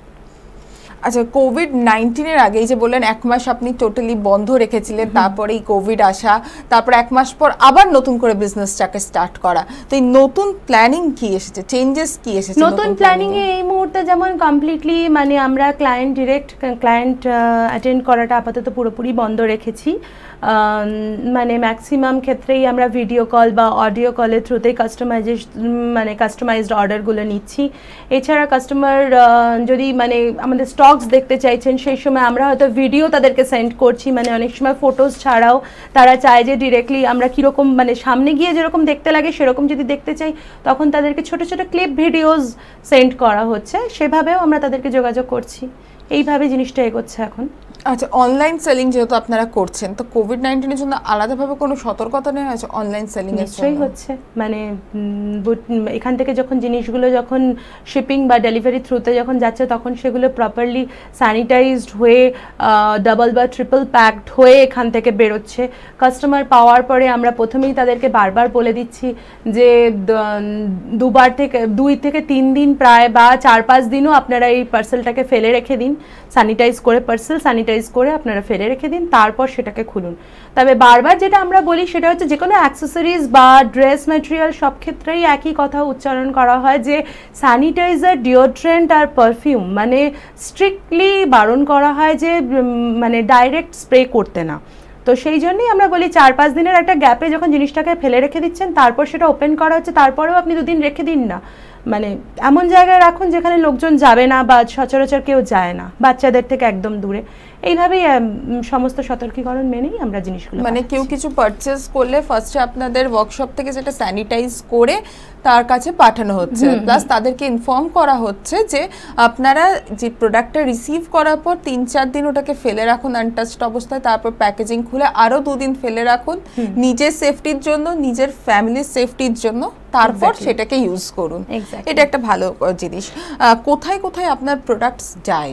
আচ্ছা, কোভিড নাইন্টিনের আগে যে বললেন এক মাস আপনি টোটালি বন্ধ রেখেছিলেন, তারপরে এই কোভিড আসা, তারপর এক মাস পর আবার নতুন করে বিজনেসটাকে স্টার্ট করা, তো এই নতুন প্ল্যানিং কি এসেছে, চেঞ্জেস কি এসেছে? নতুন প্ল্যানিং এ এই মুহূর্তে যেমন কমপ্লিটলি মানে আমরা ক্লায়েন্ট ডিরেক্ট ক্লায়েন্ট অ্যাটেন্ড করাটা আপাতত পুরোপুরি বন্ধ রেখেছি, মানে ম্যাক্সিমাম ক্ষেত্রেই আমরা ভিডিও কল বা অডিও কলের থ্রুতেই কাস্টমাইজেশন মানে কাস্টমাইজড অর্ডারগুলো নিচ্ছি। এছাড়া কাস্টমার যদি মানে আমাদের স্টকস দেখতে চাইছেন সেই সময় আমরা হয়তো ভিডিও তাদেরকে সেন্ড করছি, মানে অনেক সময় ফটোজ ছাড়াও তারা চায় যে ডিরেক্টলি আমরা কীরকম মানে সামনে গিয়ে যেরকম দেখতে লাগে সেরকম যদি দেখতে চাই তখন তাদেরকে ছোটো ছোটো ক্লিপ ভিডিওস সেন্ড করা হচ্ছে, সেভাবেও আমরা তাদেরকে যোগাযোগ করছি। এইভাবে জিনিসটা এগোচ্ছে এখন। আচ্ছা, অনলাইন সেলিং যেহেতু আপনারা করছেন, তো কোভিড নাইন্টিনের জন্য আলাদাভাবে কোনো সতর্কতা নেওয়া হয়েছে অনলাইন সেলিং এর জন্য? নিশ্চয়ই হচ্ছে, মানে এখান থেকে যখন জিনিসগুলো যখন শিপিং বা ডেলিভারি থ্রুতে যখন যাচ্ছে তখন সেগুলো প্রপারলি স্যানিটাইজড হয়ে ডাবল বা ট্রিপল প্যাকড হয়ে এখান থেকে বেরোচ্ছে। কাস্টমার পাওয়ার পরে আমরা প্রথমেই তাদেরকে বারবার বলে দিচ্ছি যে দুবার থেকে দুই থেকে তিন দিন প্রায় বা চার পাঁচ দিনও আপনারা এই পার্সেলটাকে ফেলে রেখে দিন, স্যানিটাইজ করে পার্সেল স্যানিটাইজ করে আপনারা ফেলে রেখে দিন, তারপর সেটাকে খুলুন। তবে বারবার যেটা আমরা বলি সেটা হচ্ছে যে কোনো অ্যাক্সেসরিজ বা ড্রেস ম্যাটেরিয়াল সব ক্ষেত্রেই একই কথা উচ্চারণ করা হয় যে স্যানিটাইজার, ডিওড্রেন্ট আর পারফিউম মানে স্ট্রিক্টলি বারণ করা হয় যে মানে ডাইরেক্ট স্প্রে করতে না। তো সেই জন্যই আমরা বলি চার পাঁচ দিনের একটা গ্যাপে যখন জিনিসটাকে ফেলে রেখে দিচ্ছেন তারপর সেটা ওপেন করা হচ্ছে, তারপরেও আপনি দুদিন রেখে দিন না, মানে এমন জায়গায় রাখুন যেখানে লোকজন যাবে না বা সচরাচর কেউ যায় না, বাচ্চাদের থেকে একদম দূরে। এইভাবেই সমস্ত সতর্কীকরণ মেনেই আমরা জিনিসগুলো, মানে কেউ কিছু পারচেজ করলে ফার্স্টে আপনাদের ওয়ার্কশপ থেকে যেটা স্যানিটাইজ করে তার কাছে পাঠানো হচ্ছে, প্লাস তাদেরকে ইনফর্ম করা হচ্ছে যে আপনারা যে প্রোডাক্টটা রিসিভ করার পর তিন চার দিন ওটাকে ফেলে রাখুন আনটাচড অবস্থায়, তারপর প্যাকেজিং খুলে আরো দুদিন ফেলে রাখুন নিজের সেফটির জন্য, নিজের ফ্যামিলির সেফটির জন্য, তারপর সেটাকে ইউজ করুন। এটা একটা ভালো জিনিস। কোথায় কোথায় আপনার প্রোডাক্টস যায়?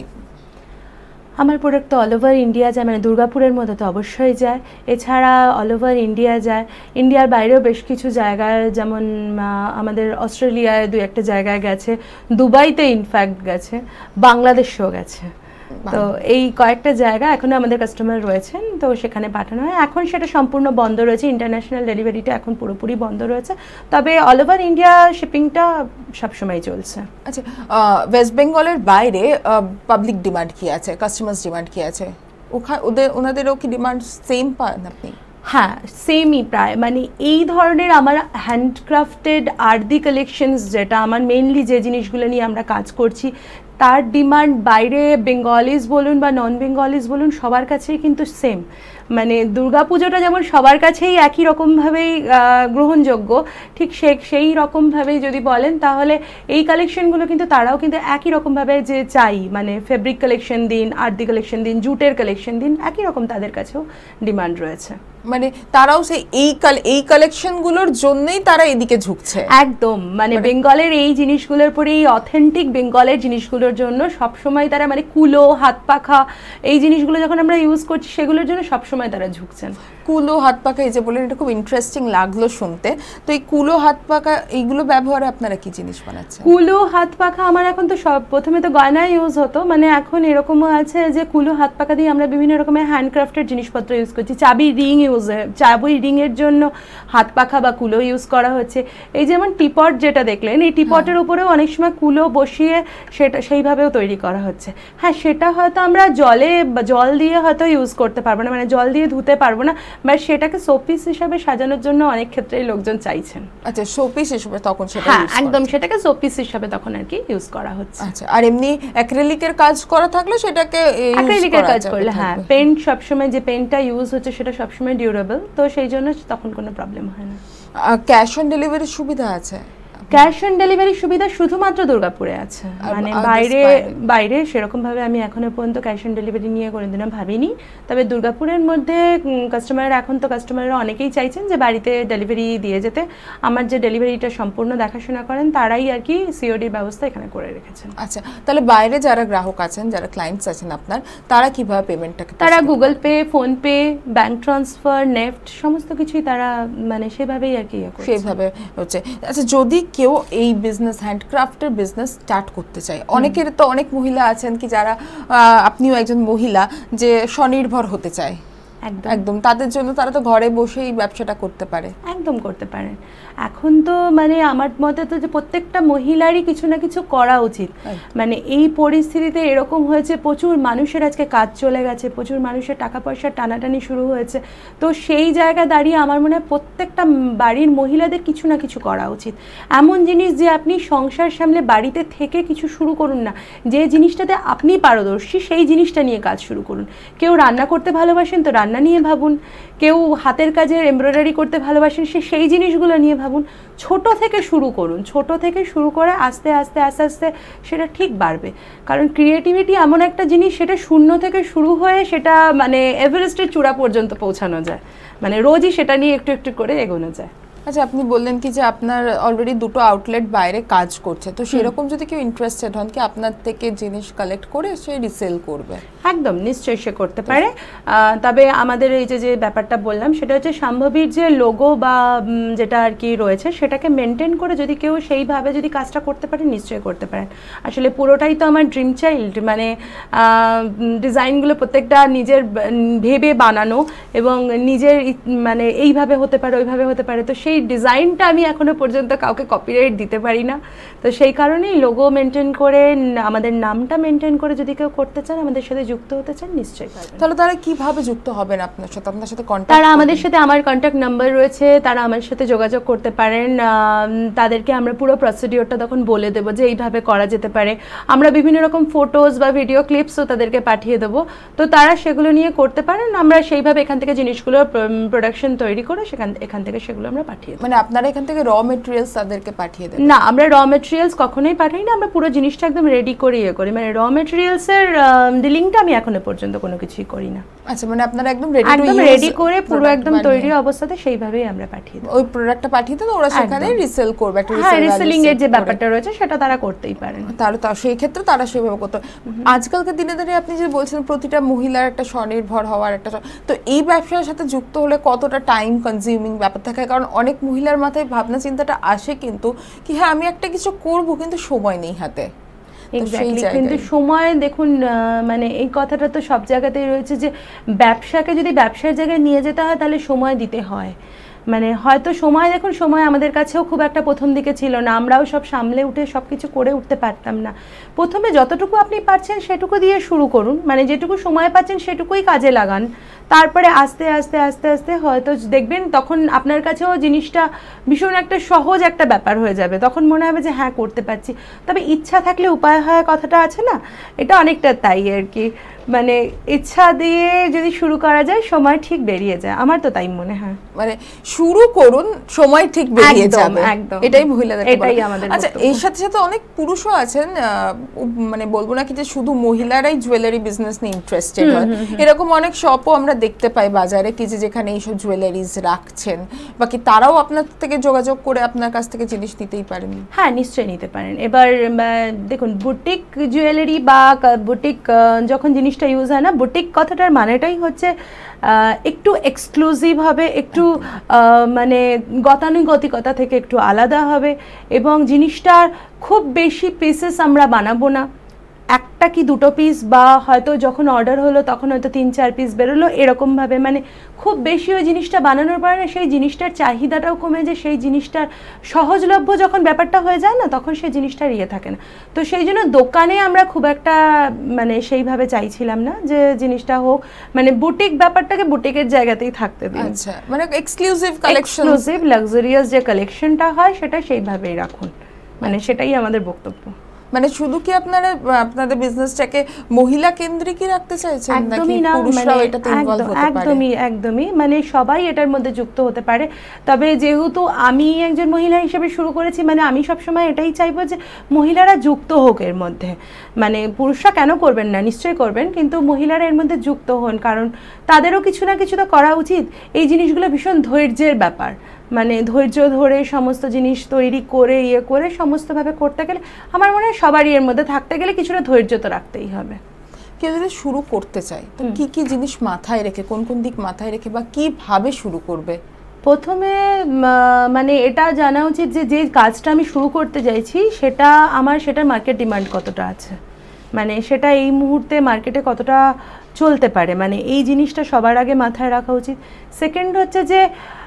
আমার প্রোডাক্ট তো অল ওভার ইন্ডিয়া যায়, মানে দুর্গাপুরের মধ্যে তো অবশ্যই যায়, এছাড়া অল ওভার ইন্ডিয়া যায়, ইন্ডিয়ার বাইরেও বেশ কিছু জায়গায়, যেমন আমাদের অস্ট্রেলিয়ায় দু একটা জায়গায় গেছে, দুবাইতে ইনফ্যাক্ট গেছে, বাংলাদেশেও গেছে। তো এই কয়েকটা জায়গা এখনো আমাদের কাস্টমার রয়েছেন, তো সেখানে পাঠানো হয়। এখন সেটা সম্পূর্ণ বন্ধ রয়েছে, ইন্টারন্যাশনাল ডেলিভারিটা এখন পুরোপুরি বন্ধ রয়েছে, তবে অল ওভার ইন্ডিয়া শিপিংটা সবসময় চলছে। আচ্ছা, ওয়েস্ট বেঙ্গলের বাইরে পাবলিক ডিমান্ড কি আছে, কাস্টমার্স ডিমান্ড কি আছে? ওখানে ওদের ওনাদেরও কি ডিমান্ড সেম পান আপনি? হ্যাঁ, সেমই প্রায়, মানে এই ধরনের আমার হ্যান্ডক্রাফটেড আরদি কালেকশনস, যেটা আমার মেইনলি যে জিনিসগুলো নিয়ে আমরা কাজ করছি, তার ডিমান্ড বাইরে বেঙ্গলিজ বলুন বা নন বেঙ্গলিজ বলুন সবার কাছেই কিন্তু সেম। মানে দুর্গাপুজোটা যেমন সবার কাছেই একই রকমভাবেই গ্রহণযোগ্য, ঠিক সে সেই রকমভাবেই যদি বলেন তাহলে এই কালেকশনগুলো কিন্তু তারাও কিন্তু একই রকমভাবে যে চাই, মানে ফেব্রিক কালেকশন দিন, আরতি কালেকশন দিন, জুটের কালেকশন দিন, একই রকম তাদের কাছেও ডিমান্ড রয়েছে। মানে তারাও সেই এই এই কালেকশনগুলোর জন্যই তারা এদিকে ঝুঁকছে একদম, মানে বেঙ্গলের এই জিনিসগুলোর পরে, এই অথেন্টিক বেঙ্গলের জিনিসগুলোর জন্য সবসময় তারা, মানে কুলো, হাত পাখা, এই জিনিসগুলো যখন আমরা ইউজ করছি সেগুলোর জন্য সবসময় তারা ঝুঁকছেন। কুলো, হাত পাখা এই যে বলেন, এটা খুব ইন্টারেস্টিং লাগলো শুনতে। তো এই কুলো, হাত পাখা এইগুলো ব্যবহারে আপনারা কি জিনিস বানাচ্ছেন? কুলো, হাত পাখা আমার এখন তো সব, প্রথমে তো গয়না ইউজ হতো, মানে এখন এরকমও আছে যে কুলো, হাত পাখা দিয়ে আমরা বিভিন্ন রকমের হ্যান্ডক্রাফটের জিনিসপত্র ইউজ করছি। চাবি রিং ইউজ, চাবি রিংয়ের জন্য হাত পাখা বা কুলো ইউজ করা হচ্ছে। এই যেমন টিপট যেটা দেখলেন, এই টিপটের উপরেও অনেক সময় কুলো বসিয়ে সেটা সেইভাবেও তৈরি করা হচ্ছে। হ্যাঁ, সেটা হয়তো আমরা জলে, জল দিয়ে হয়তো ইউজ করতে পারবো না, মানে জল দিয়ে ধুতে পারবো না, বাট সেটাকে শোপিস হিসাবে সাজানোর জন্য অনেক ক্ষেত্রেই লোকজন চাইছেন। আচ্ছা, শোপিস হিসেবে তখন সেটা, হ্যাঁ একদম, সেটাকে শোপিস হিসাবে তখন আর কি ইউজ করা হচ্ছে। আচ্ছা, আর এমনি অ্যাক্রিলিকের কাজ করা থাকলে সেটাকে অ্যাক্রিলিকের কাজ করলে, হ্যাঁ পেইন্ট সবসময় যে পেইন্টটা ইউজ হচ্ছে সেটা সবসময় ডিউরেবল, তো সেই জন্য তখন কোনো প্রবলেম হয় না। ক্যাশ অন ডেলিভারির সুবিধা আছে? ক্যাশ অন ডেলিভারি সুবিধা শুধুমাত্র দুর্গাপুরে আছে, মানে বাইরে বাইরে সেরকম ভাবে আমি এখনো পর্যন্ত ক্যাশ অন ডেলিভারি নিয়ে কোনোদিনও ভাবিনি। তবে দুর্গাপুরের মধ্যে কাস্টমাররা, এখন তো কাস্টমাররা অনেকেই চাইছেন যে বাড়িতে ডেলিভারি দিয়ে যেতে। আমার যে ডেলিভারিটা সম্পূর্ণ দেখাশোনা করেন তারাই আর কি সিওডির ব্যবস্থা এখানে করে রেখেছেন। আচ্ছা, তাহলে বাইরে যারা গ্রাহক আছেন, যারা ক্লায়েন্টস আছেন আপনার, তারা কিভাবে পেমেন্টটাকে? তারা Google Pay, PhonePe, bank transfer, NEFT সমস্ত কিছুই তারা মানে সেভাবেই আর কি সেভাবে হচ্ছে। আচ্ছা, যদি কেউ এই বিজনেস, হ্যান্ডক্রাফটের বিজনেস স্টার্ট করতে চায়, অনেকের তো অনেক মহিলা আছেন কি যারা, আপনিও একজন মহিলা, যে স্বনির্ভর হতে চায়, একদম তাদের জন্য, তারা তো ঘরে বসে এই ব্যবসাটা করতে পারে। একদম করতে পারে। এখন তো মানে আমার মতে তো যে প্রত্যেকটা মহিলারই কিছু না কিছু করা উচিত। মানে এই পরিস্থিতিতে এরকম হয়েছে, প্রচুর মানুষের আজকে কাজ চলে গেছে, প্রচুর মানুষের টাকা পয়সা টানাটানি শুরু হয়েছে, তো সেই জায়গায় দাঁড়িয়ে আমার মনে হয় প্রত্যেকটা বাড়ির মহিলাদের কিছু না কিছু করা উচিত। এমন জিনিস যে আপনি সংসার সামলে বাড়িতে থেকে কিছু শুরু করুন না, যে জিনিসটাতে আপনি পারদর্শী সেই জিনিসটা নিয়ে কাজ শুরু করুন। কেউ রান্না করতে ভালোবাসেন তো রান্না নিয়ে ভাবুন, কেউ হাতের কাজের এমব্রয়ডারি করতে ভালোবাসেন সে সেই জিনিসগুলো নিয়ে ভাবুন। ছোট থেকে শুরু করুন, ছোট থেকে শুরু করে আস্তে আস্তে আস্তে আস্তে সেটা ঠিক বাড়বে। কারণ ক্রিয়েটিভিটি এমন একটা জিনিস, সেটা শূন্য থেকে শুরু হয়ে সেটা মানে এভারেস্টের চূড়া পর্যন্ত পৌঁছানো যায়, মানে রোজই সেটা নিয়ে একটু একটু করে এগোনো যায়। আচ্ছা, আপনি বললেন কি যে আপনার অলরেডি দুটো আউটলেট বাইরে কাজ করছে, তো সেরকম যদি কেউ ইন্টারেস্টেড হন কি আপনার থেকে জিনিস কালেক্ট করে সে রিসেল করবে? একদম নিশ্চয়ই সে করতে পারে। তবে আমাদের এই যে যে ব্যাপারটা বললাম সেটা হচ্ছে সম্ভবীর যে লোগো বা যেটা আর কি রয়েছে সেটাকে মেনটেন করে যদি কেউ সেইভাবে যদি কাজটা করতে পারে নিশ্চয়ই করতে পারেন। আসলে পুরোটাই তো আমার ড্রিম চাইল্ড, মানে ডিজাইনগুলো প্রত্যেকটা নিজের ভেবে বানানো এবং নিজের মানে এইভাবে হতে পারে ওইভাবে হতে পারে, তো সেই ডিজাইনটা আমি এখনো পর্যন্ত কাউকে কপিরাইট দিতে পারি না, তো সেই কারণেই লোগো মেনটেন করে আমাদের নামটা মেনটেন করে যদি কেউ করতে চান, আমাদের সাথে যুক্ত হতে চান, নিশ্চয়ই পারবেন। তাহলে তারা কিভাবে যুক্ত হবেন আপনার সাথে, আপনার সাথে কন্ট্যাক্ট? তারা আমাদের সাথে, আমার কন্ট্যাক্ট নাম্বার রয়েছে, তারা আমার সাথে যোগাযোগ করতে পারেন। তাদেরকে আমরা পুরো প্রসিডিওরটা তখন বলে দেবো যে এইভাবে করা যেতে পারে। আমরা বিভিন্ন রকম ফটোজ বা ভিডিও ক্লিপসও তাদেরকে পাঠিয়ে দেবো, তো তারা সেগুলো নিয়ে করতে পারেন। আমরা সেইভাবে এখান থেকে জিনিসগুলো প্রোডাকশন তৈরি করে সেখান এখান থেকে সেগুলো আমরা পাঠিয়ে দেবো। মানে আপনারা এখান থেকে র মেটেরিয়ালস তাদেরকে পাঠিয়ে দেন? না, আমরা র মেটেরিয়ালস কখনোই পাঠাই না, আমরা পুরো জিনিসটা একদম রেডি করে ইয়ে করি। মানে র মেটেরিয়ালসের ডিলিংটা আমি এখনো পর্যন্ত কোনো কিছুই করি না। আচ্ছা, মানে আপনারা একদম রেডি একদম রেডি করে পুরো একদম তৈরি অবস্থাতে সেইভাবেই আমরা পাঠিয়ে দেব। ওই প্রোডাক্টটা পাঠিয়ে দেন, ওরা সেখানে রিসেল করবে, একটা হ্যাঁ, রিসেলিং এর যে ব্যাপারটা রয়েছে সেটা তারা করতেই পারেন। তাহলে তো সেই ক্ষেত্রে তারা সেভাবে করতে। আজকালকার দিনে দাঁড়িয়ে আপনি যে বলছেন প্রতিটা মহিলার একটা স্বনির্ভর হওয়ার একটা, তো এই ব্যবসার সাথে যুক্ত হলে কতটা টাইম কনজিউমিং ব্যাপার থাকে? কারণ অনেক মহিলার মাথায় ভাবনা চিন্তাটা আসে কিন্তু কি, হ্যাঁ আমি একটা কিছু করব কিন্তু সময় নেই হাতে। এক্স্যাক্টলি, কিন্তু সময় দেখুন, মানে এই কথাটা তো সব জায়গাতেই রয়েছে যে ব্যবসাকে যদি ব্যবসার জায়গায় নিয়ে যেতে হয় তাহলে সময় দিতে হয়। মানে হয়তো সময়, দেখুন সময় আমাদের কাছেও খুব একটা প্রথম দিকে ছিল না, আমরাও সব সামলে উঠে সব কিছু করে উঠতে পারতাম না। প্রথমে যতটুকু আপনি পারছেন সেটুকু দিয়ে শুরু করুন, মানে যেটুকু সময় পাচ্ছেন সেটুকুই কাজে লাগান। তারপরে আস্তে আস্তে আস্তে আস্তে হয়তো দেখবেন তখন আপনার কাছেও জিনিসটা ভীষণ একটা সহজ একটা ব্যাপার হয়ে যাবে, তখন মনে হবে যে হ্যাঁ করতে পারছি। তবে ইচ্ছা থাকলে উপায় হয় কথাটা আছে না, এটা অনেকটা তাই আর কি। মানে ইচ্ছা দিয়ে যদি শুরু করা যায় সময় ঠিক বেরিয়ে যায়, আমার তো তাই মনে হয়। মানে শুরু করুন, সময় ঠিক বেরিয়ে যাবে, একদম এটাই মহিলাদের, এটাই আমাদের। আচ্ছা, এর সাথে সাথে অনেক পুরুষও আছেন, মানে বলবো না কি যে শুধু মহিলারাই জুয়েলারি বিজনেস নিয়ে ইন্টারেস্টেড হয়, এরকম অনেক শপও আমরা দেখতে পাই বাজারে কি যে যেখানে এইসব জুয়েলারিজ রাখছেন, বাকি তারাও আপনার থেকে যোগাযোগ করে আপনার কাছ থেকে জিনিস নিতেই পারেন। হ্যাঁ, নিশ্চয়ই নিতে পারেন। এবার দেখুন, বুটিক জুয়েলারি বা বুটিক যখন জিনিস ইউজ হয় না, বুটিক কথাটার মানেটাই হচ্ছে একটু এক্সক্লুসিভ হবে, একটু মানে গতানুগতিকতা থেকে একটু আলাদা হবে, এবং জিনিসটার খুব বেশি পিসেস আমরা বানাবো না, একটা কি দুটো পিস, বা হয়তো যখন অর্ডার হলো তখন হয়তো তিন চার পিস বেরোলো, এরকমভাবে মানে খুব বেশি ওই জিনিসটা বানানোর পরে না সেই জিনিসটার চাহিদাটাও কমে যায়, সেই জিনিসটার সহজলভ্য যখন ব্যাপারটা হয়ে যায় না তখন সেই জিনিসটার ইয়ে থাকে না। তো সেই জন্য দোকানে আমরা খুব একটা মানে সেইভাবে চাইছিলাম না যে জিনিসটা হোক, মানে বুটিক ব্যাপারটাকে বুটিকের জায়গাতেই থাকতে দিন। আচ্ছা, মানে এক্সক্লুসিভ কালেকশন, এক্সক্লুসিভ লাক্সারিয়াস যে কালেকশনটা হয় সেটা সেইভাবেই রাখুন, মানে সেটাই আমাদের বক্তব্য। মানে শুধু কি আপনারা আপনাদের বিজনেসটাকে মহিলা কেন্দ্রিকই রাখতে চাইছেন নাকি পুরুষরাও এটাতে ইনভলভ হতে পারে? একদমই একদমই, মানে সবাই এটার মধ্যে যুক্ত হতে পারে। তবে যেহেতু আমি একজন মহিলা হিসেবে শুরু করেছি, মানে আমি সবসময় এটাই চাইবো যে মহিলারা যুক্ত হোক এর মধ্যে। মানে পুরুষরা কেন করবেন না, নিশ্চয়ই করবেন, কিন্তু মহিলারা এর মধ্যে যুক্ত হন, কারণ তাদেরও কিছু না কিছু তো করা উচিত। এই জিনিসগুলো ভীষণ ধৈর্যের ব্যাপার, মানে ধৈর্য ধরে সমস্ত জিনিস তৈরি করে ইয়ে করে সমস্তভাবে করতে গেলে আমার মনে হয় সবারই এর মধ্যে থাকতে গেলে কিছুটা ধৈর্য তো রাখতেই হবে। কেউ যদি শুরু করতে চায় তো কি কি জিনিস মাথায় রেখে, কোন কোন দিক মাথায় রেখে বা কিভাবে শুরু করবে? প্রথমে মানে এটা জানা উচিত যে যে কাজটা আমি শুরু করতে চাইছি সেটা আমার, সেটার মার্কেট ডিমান্ড কতটা আছে, মানে সেটা এই মুহূর্তে মার্কেটে কতটা চলতে পারে, মানে এই জিনিসটা সবার আগে মাথায় রাখা উচিত। সেকেন্ড হচ্ছে যে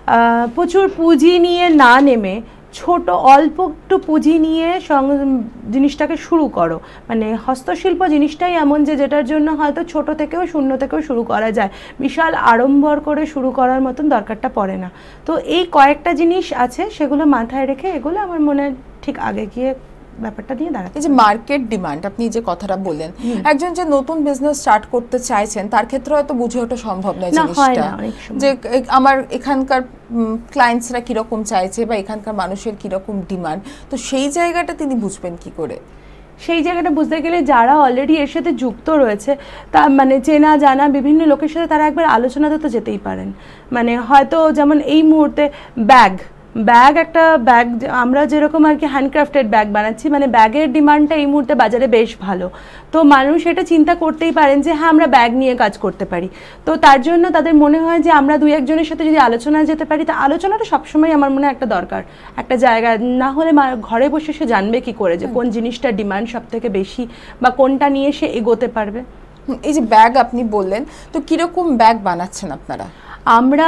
প্রচুর পুঁজি নিয়ে না নেমে ছোট অল্প একটু পুঁজি নিয়ে জিনিসটাকে শুরু করো। মানে হস্তশিল্প জিনিসটাই এমন যে যেটার জন্য হয়তো ছোট থেকেও শূন্য থেকেও শুরু করা যায়, বিশাল আড়ম্বর করে শুরু করার মতন দরকারটা পড়ে না। তো এই কয়েকটা জিনিস আছে, সেগুলো মাথায় রেখে এগুলো আমার মনে হয় ঠিক আগে গিয়ে ব্যাপারটা দিয়ে দাঁড়ায়। এই যে মার্কেট ডিমান্ড আপনি যে কথাটা বললেন, একজন যে নতুন বিজনেস স্টার্ট করতে চাইছেন তার ক্ষেত্রে হয়তো বুঝে ওঠা সম্ভব নয় জিনিসটা, যে আমার এখানকার ক্লায়েন্টসরা কিরকম চাইছে বা এখানকার মানুষের কিরকম ডিমান্ড, তো সেই জায়গাটা তিনি বুঝবেন কি করে? সেই জায়গাটা বুঝতে গেলে যারা অলরেডি এর সাথে যুক্ত রয়েছে, তা মানে চেনা জানা বিভিন্ন লোকের সাথে তারা একবার আলোচনাতে তো যেতেই পারেন। মানে হয়তো যেমন এই মুহূর্তে ব্যাগ ব্যাগ একটা ব্যাগ আমরা যেরকম আর কি হ্যান্ডক্রাফটেড ব্যাগ বানাচ্ছি, মানে ব্যাগের ডিমান্ডটা এই মুহূর্তে বাজারে বেশ ভালো। তো মানুষ এটা চিন্তা করতেই পারেন যে হ্যাঁ আমরা ব্যাগ নিয়ে কাজ করতে পারি। তো তার জন্য তাদের মনে হয় যে আমরা দুই একজনের সাথে যদি আলোচনায় যেতে পারি, তা আলোচনাটা সবসময় আমার মনে হয় একটা দরকার, একটা জায়গা। না হলে ঘরে বসে সে জানবে কি করে যে কোন জিনিসটার ডিমান্ড সব থেকে বেশি বা কোনটা নিয়ে সে এগোতে পারবে। এই যে ব্যাগ আপনি বললেন, তো কিরকম ব্যাগ বানাচ্ছেন আপনারা? আমরা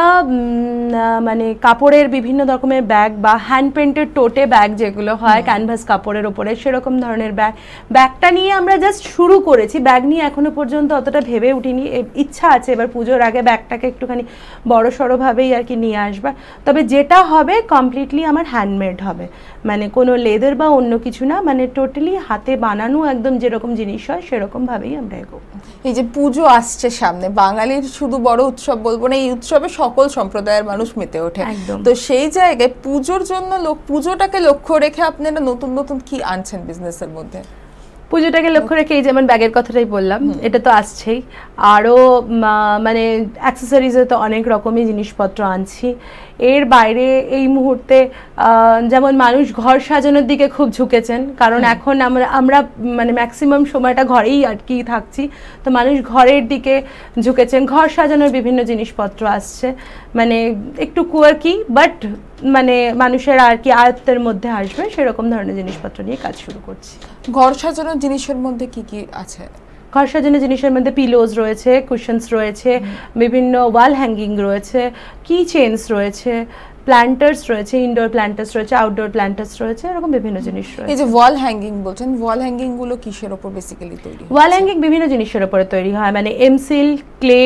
মানে কাপড়ের বিভিন্ন রকমের ব্যাগ বা হ্যান্ড পেন্টেড টোটে ব্যাগ যেগুলো হয় ক্যানভাস কাপড়ের ওপরে সেরকম ধরনের ব্যাগ ব্যাগটা নিয়ে আমরা জাস্ট শুরু করেছি। ব্যাগ নিয়ে এখনো পর্যন্ত অতটা ভেবে উঠিনি, ইচ্ছা আছে এবার পুজোর আগে ব্যাগটাকে একটুখানি বড় সড়োভাবেই আর কি নিয়ে আসবার। তবে যেটা হবে কমপ্লিটলি আমার হ্যান্ডমেড হবে, মানে কোনো লেদার বা অন্য কিছু না, মানে টোটালি হাতে বানানো একদম যেরকম জিনিস হয় সেরকমভাবেই আমরা এগোবো। এই যে পুজো আসছে সামনে, বাঙালির শুধু বড় উৎসব বলবো না, এই উৎসবে সকল সম্প্রদায়ের মানুষ মেতে ওঠে। তো সেই জায়গায় পুজোর জন্য লোক পুজোটাকে লক্ষ্য রেখে আপনারা নতুন নতুন কি আনছেন বিজনেসের মধ্যে? পুজোটাকে লক্ষ্য রেখে এই যেমন ব্যাগের কথাটাই বললাম, এটা তো আসছেই, আরও মানে অ্যাক্সেসরিজে তো অনেক রকমই জিনিসপত্র আনছি। এর বাইরে এই মুহূর্তে যেমন মানুষ ঘর সাজানোর দিকে খুব ঝুঁকেছেন, কারণ এখন আমরা আমরা মানে ম্যাক্সিমাম সময়টা ঘরেই আর কি থাকছি, তো মানুষ ঘরের দিকে ঝুঁকেছেন। ঘর সাজানোর বিভিন্ন জিনিসপত্র আসছে, মানে একটু কুয়ার্কি বাট মানে মানুষের আর কি আয়ত্তের মধ্যে আসবে সেরকম ধরনের জিনিসপত্র নিয়ে কাজ শুরু করছি। ঘর সাজানোর জিনিসের মধ্যে কি কি আছে? ঘর সাজানোর জিনিসের মধ্যে পিলোজ রয়েছে, কুশনস রয়েছে, বিভিন্ন ওয়াল হ্যাঙ্গিং রয়েছে, কি চেইনস রয়েছে, প্ল্যান্টার্স রয়েছে, ইনডোর প্ল্যান্টার্স রয়েছে, আউটডোর প্ল্যান্টার্স রয়েছে, এরকম বিভিন্ন জিনিস রয়েছে। এই যে ওয়াল হ্যাঙ্গিং বলছেন, ওয়াল হ্যাঙ্গিং গুলো কিসের উপর বেসিক্যালি তৈরি? ওয়াল হ্যাঙ্গিং বিভিন্ন জিনিসের উপরে তৈরি হয়, মানে এমসিল, ক্লে,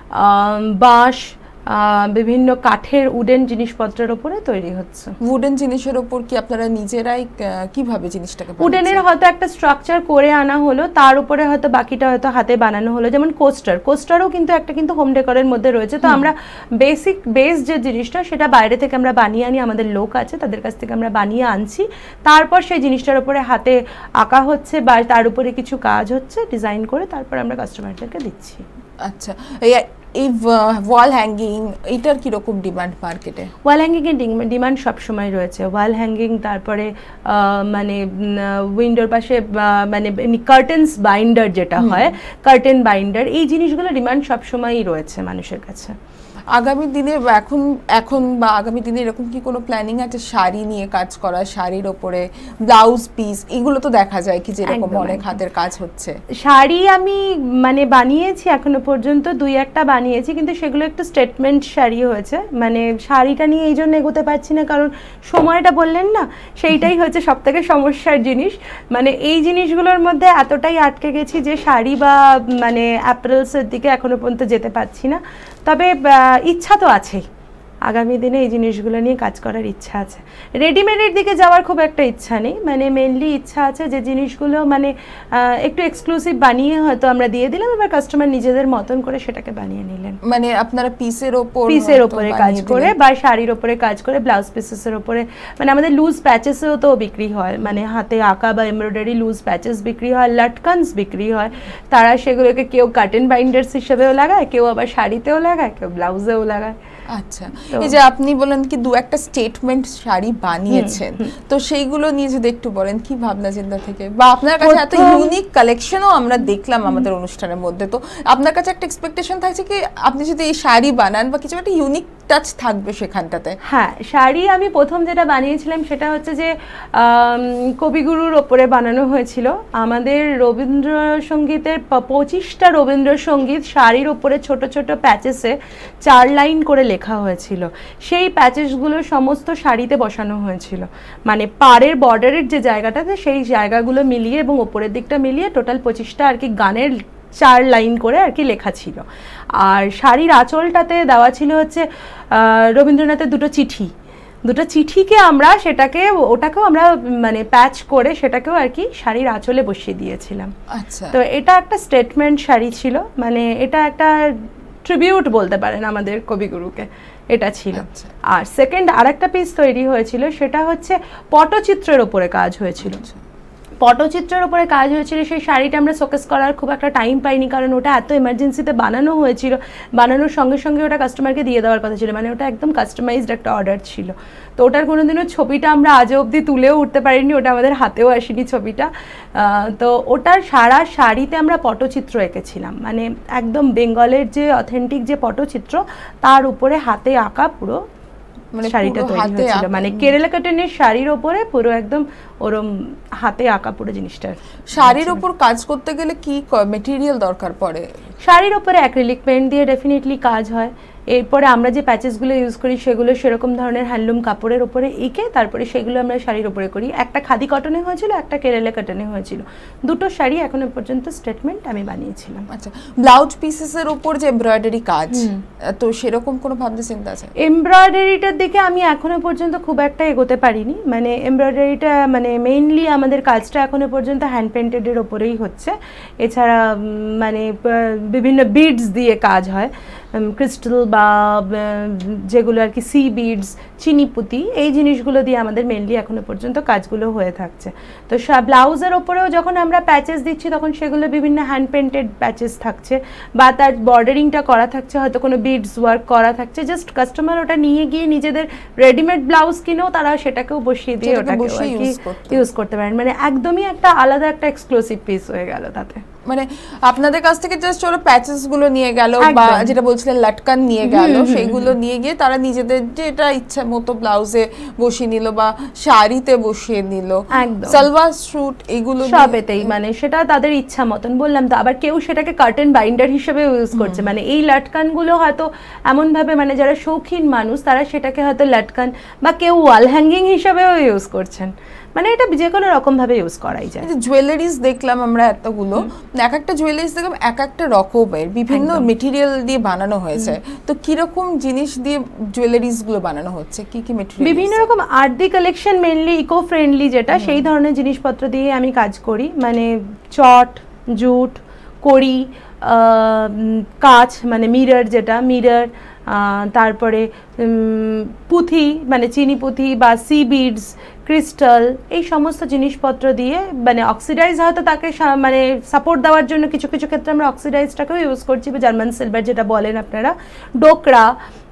বাঁশ, বিভিন্ন কাঠের উডেন জিনিসপত্রের উপরে তৈরি হচ্ছে। উডেন জিনিসের উপর কি আপনারা নিজেরাই কিভাবে জিনিসটাকে? উডেনের হয়তো একটা স্ট্রাকচার করে আনা হলো, তার উপরে হয়তো বাকিটা হয়তো হাতে বানানো হলো। যেমন কোস্টার, কোস্টারও কিন্তু একটা কিন্তু হোম ডেকোরের মধ্যে রয়েছে। তো আমরা বেসিক বেস যে জিনিসটা সেটা বাইরে থেকে আমরা বানিয়ে আনি, আমাদের লোক আছে তাদের কাছ থেকে আমরা বানিয়ে আনছি, তারপর সেই জিনিসটার উপরে হাতে আঁকা হচ্ছে বা তার উপরে কিছু কাজ হচ্ছে ডিজাইন করে, তারপর আমরা কাস্টমারদেরকে দিচ্ছি। আচ্ছা, এই ওয়াল হ্যাঙ্গিং এটার কিরকম ডিমান্ড মার্কেটে? ওয়াল হ্যাঙ্গিং এর ডিমান্ড সবসময় রয়েছে। ওয়াল হ্যাঙ্গিং, তারপরে মানে উইন্ডোর পাশে মানে কার্টেন্স বাইন্ডার যেটা হয়, কার্টেন বাইন্ডার, এই জিনিসগুলো ডিমান্ড সবসময়ই রয়েছে মানুষের কাছে। আগামী দিনে এখন এখন বা আগামী দিনে এরকম কি কোনো প্ল্যানিং আছে শাড়ি নিয়ে কাজ করা, শাড়ির ওপরে ব্লাউজ পিস, এগুলো তো দেখা যায় কি যেরকম অনেক হাতের কাজ হচ্ছে? শাড়ি আমি মানে বানিয়েছি এখনো পর্যন্ত দুই একটা বানিয়েছি, কিন্তু সেগুলো একটু স্টেটমেন্ট শাড়ি হয়েছে। মানে শাড়িটা নিয়ে এই জন্য এগোতে পারছি না, কারণ সময়টা বললেন না, সেইটাই হচ্ছে সব থেকে সমস্যার জিনিস। মানে এই জিনিসগুলোর মধ্যে এতটাই আটকে গেছি যে শাড়ি বা মানে অ্যাপারেলসের দিকে এখনো পর্যন্ত যেতে পারছি না। তবে ইচ্ছা তো আছেই, আগামী দিনে এই জিনিসগুলো নিয়ে কাজ করার ইচ্ছা আছে। রেডিমেডের দিকে যাওয়ার খুব একটা ইচ্ছা নেই, মানে মেনলি ইচ্ছা আছে যে জিনিসগুলো মানে একটু এক্সক্লুসিভ বানিয়ে হয়তো আমরা দিয়ে দিলাম, এবার কাস্টমার নিজেদের মতন করে সেটাকে বানিয়ে নিলেন। মানে আপনারা পিসের ওপর পিসের ওপরে কাজ করে বা শাড়ির ওপরে কাজ করে, ব্লাউজ পিসেসের ওপরে, মানে আমাদের লুজ প্যাচেসেও তো বিক্রি হয়, মানে হাতে আঁকা বা এমব্রয়ডারি লুজ প্যাচেস বিক্রি হয়, লাটকানস বিক্রি হয়। তারা সেগুলোকে কেউ কার্টেন বাইন্ডার্স হিসেবেও লাগায়, কেউ আবার শাড়িতেও লাগায়, কেউ ব্লাউজেও লাগায়। আচ্ছা, এই যে আপনি বলেন কি দু একটা স্টেটমেন্ট শাড়ি বানিয়েছেন, তো সেইগুলো নিয়ে যদি একটু বলেন কি ভাবনা চিন্তা থেকে, বা আপনার কাছে এত ইউনিক কালেকশনও আমরা দেখলাম আমাদের অনুষ্ঠানের মধ্যে, তো আপনার কাছে একটা এক্সপেকটেশন থাকছে কি আপনি যদি এই শাড়ি বানান বা কিছু একটা ইউনিক টাচ থাকবে সেখানটাতে? হ্যাঁ, শাড়ি আমি প্রথম যেটা বানিয়েছিলাম সেটা হচ্ছে যে কবিগুরুর ওপরে বানানো হয়েছিল। আমাদের রবীন্দ্রসঙ্গীতের পঁচিশটা রবীন্দ্রসঙ্গীত শাড়ির ওপরে ছোট ছোট প্যাচেসে চার লাইন করে লেখা হয়েছিল। সেই প্যাচেসগুলো সমস্ত শাড়িতে বসানো হয়েছিল, মানে পাড়ের বর্ডারের যে জায়গাটাতে সেই জায়গাগুলো মিলিয়ে এবং ওপরের দিকটা মিলিয়ে টোটাল পঁচিশটা আর কি গানের চার লাইন করে আর কি লেখা ছিল। আর শাড়ির আঁচলটাতে দেওয়া ছিল হচ্ছে রবীন্দ্রনাথের দুটো চিঠি, দুটো চিঠিকে আমরা সেটাকে ওটাকেও আমরা মানে প্যাচ করে সেটাকেও আর কি শাড়ির আঁচলে বসিয়ে দিয়েছিলাম। আচ্ছা, তো এটা একটা স্টেটমেন্ট শাড়ি ছিল, মানে এটা একটা ট্রিবিউট বলতে পারেন আমাদের কবিগুরুকে, এটা ছিল। আর সেকেন্ড আর একটা পিস তৈরি হয়েছিল, সেটা হচ্ছে পটচিত্রের ওপরে কাজ হয়েছিল। পটচিত্রের উপরে কাজ হয়েছিল, সেই শাড়িটা আমরা শোকেস করার খুব একটা টাইম পাইনি, কারণ ওটা এত এমার্জেন্সিতে বানানো হয়েছিল, বানানোর সঙ্গে সঙ্গে ওটা কাস্টমারকে দিয়ে দেওয়ার কথা ছিল, মানে ওটা একদম কাস্টমাইজড একটা অর্ডার ছিল। তো ওটার কোনোদিনও ছবিটা আমরা আজও অবধি তুলেও উঠতে পারিনি, ওটা আমাদের হাতেও আসেনি ছবিটা। তো ওটার সারা শাড়িতে আমরা পটচিত্র এঁকেছিলাম, মানে একদম বেঙ্গলের যে অথেন্টিক যে পটচিত্র তার উপরে হাতে আঁকা পুরো শাড়িটা তৈরি হয়েছিল, মানে কেরালা কটনের শাড়ির ওপরে পুরো একদম ওরম হাতে আঁকা পুরো জিনিসটা। শাড়ির ওপর কাজ করতে গেলে কি ম্যাটেরিয়াল দরকার পড়ে? শাড়ির ওপরে অ্যাক্রিলিক পেইন্ট দিয়ে ডেফিনেটলি কাজ হয়, এরপরে আমরা যে প্যাচেসগুলো ইউজ করি সেগুলো সেরকম ধরনের হ্যান্ডলুম কাপড়ের ওপরে এঁকে তারপরে সেগুলো আমরা শাড়ির ওপরে করি। একটা খাদি কটনে হয়েছিল, একটা কেরালা কটনে হয়েছিল, দুটো শাড়ি এখনো পর্যন্ত স্টেটমেন্ট আমি বানিয়েছিলাম। আচ্ছা, ব্লাউজ পিসেসের উপর যে এমব্রয়ডারি কাজ, তো সেরকম কোনো ভাবনা চিন্তা আছে? এমব্রয়ডারিটার দিকে আমি এখনো পর্যন্ত খুব একটা এগোতে পারিনি। মানে এমব্রয়ডারিটা মানে মেইনলি আমাদের কাজটা এখনো পর্যন্ত হ্যান্ড পেন্টেডের ওপরেই হচ্ছে। এছাড়া মানে বিভিন্ন বিডস দিয়ে কাজ হয়, ক্রিস্টাল বা যেগুলো আর কি সি বিডস, চিনিপুতি, এই জিনিসগুলো দিয়ে আমাদের মেনলি এখনো পর্যন্ত কাজগুলো হয়ে থাকছে। তো ব্লাউজের ওপরেও যখন আমরা প্যাচেস দিচ্ছি তখন সেগুলো বিভিন্ন হ্যান্ড পেন্টেড প্যাচেস থাকছে বা তার বর্ডারিংটা করা থাকছে, হয়তো কোনো বিডস ওয়ার্ক করা থাকছে। জাস্ট কাস্টমার ওটা নিয়ে গিয়ে নিজেদের রেডিমেড ব্লাউজ কিনেও তারা সেটাকেও বসিয়ে দিয়ে ওটাকে ইউজ করতে পারেন। মানে একদমই একটা আলাদা একটা এক্সক্লুসিভ পিস হয়ে গেল তাতে। মানে আপনাদের কাছ থেকে জাস্ট ওরা প্যাচেস গুলো নিয়ে গেল বা যেটা বলছিলেন লাটকান নিয়ে গেল, সেগুলো নিয়ে গিয়ে তারা নিজেদের যেটা ইচ্ছা মতো ব্লাউজে বসিয়ে নিল বা শাড়িতে বসিয়ে নিল, সালোয়ার স্যুট এগুলো সবেতেই মানে সেটা তাদের ইচ্ছা মতন। বললাম তো, আবার কেউ সেটাকে কার্টেন বাইন্ডার হিসেবে ইউজ করছে। মানে এই লাটকান গুলো হয়তো এমন ভাবে মানে যারা শৌখিন মানুষ তারা সেটাকে হয়তো লাটকান বা কেউ ওয়াল হ্যাঙ্গিং হিসেবেও ইউজ করছেন। মানে এটা যে কোনো রকম ভাবে ইউজ করাই যায়। জুয়েলারিজ দেখলাম আমরা এতগুলো, এক একটা জুয়েলারিজ দেখলাম এক একটা রকমের বিভিন্ন মেটেরিয়াল দিয়ে বানানো হয়েছে। তো কিরকম জিনিস দিয়ে জুয়েলারিজ গুলো বানানো হচ্ছে, কি কি মেটেরিয়াল? বিভিন্ন রকম art the collection, mainly eco friendly যেটা, সেই ধরনের জিনিসপত্র দিয়ে আমি কাজ করি। মানে চট, জুট, কড়ি, কাঁচ মানে মিরর, যেটা মিরর, তারপরে পুঁথি মানে চিনি পুঁথি বা সি বিডস, ক্রিস্টাল, এই সমস্ত জিনিসপত্র দিয়ে মানে অক্সিডাইজ হয়তো তাকে মানে সাপোর্ট দেওয়ার জন্য কিছু কিছু ক্ষেত্রে আমরা অক্সিডাইজটাকেও ইউজ করছি, বা জার্মান সিলভার যেটা বলেন আপনারা, ডোকরা,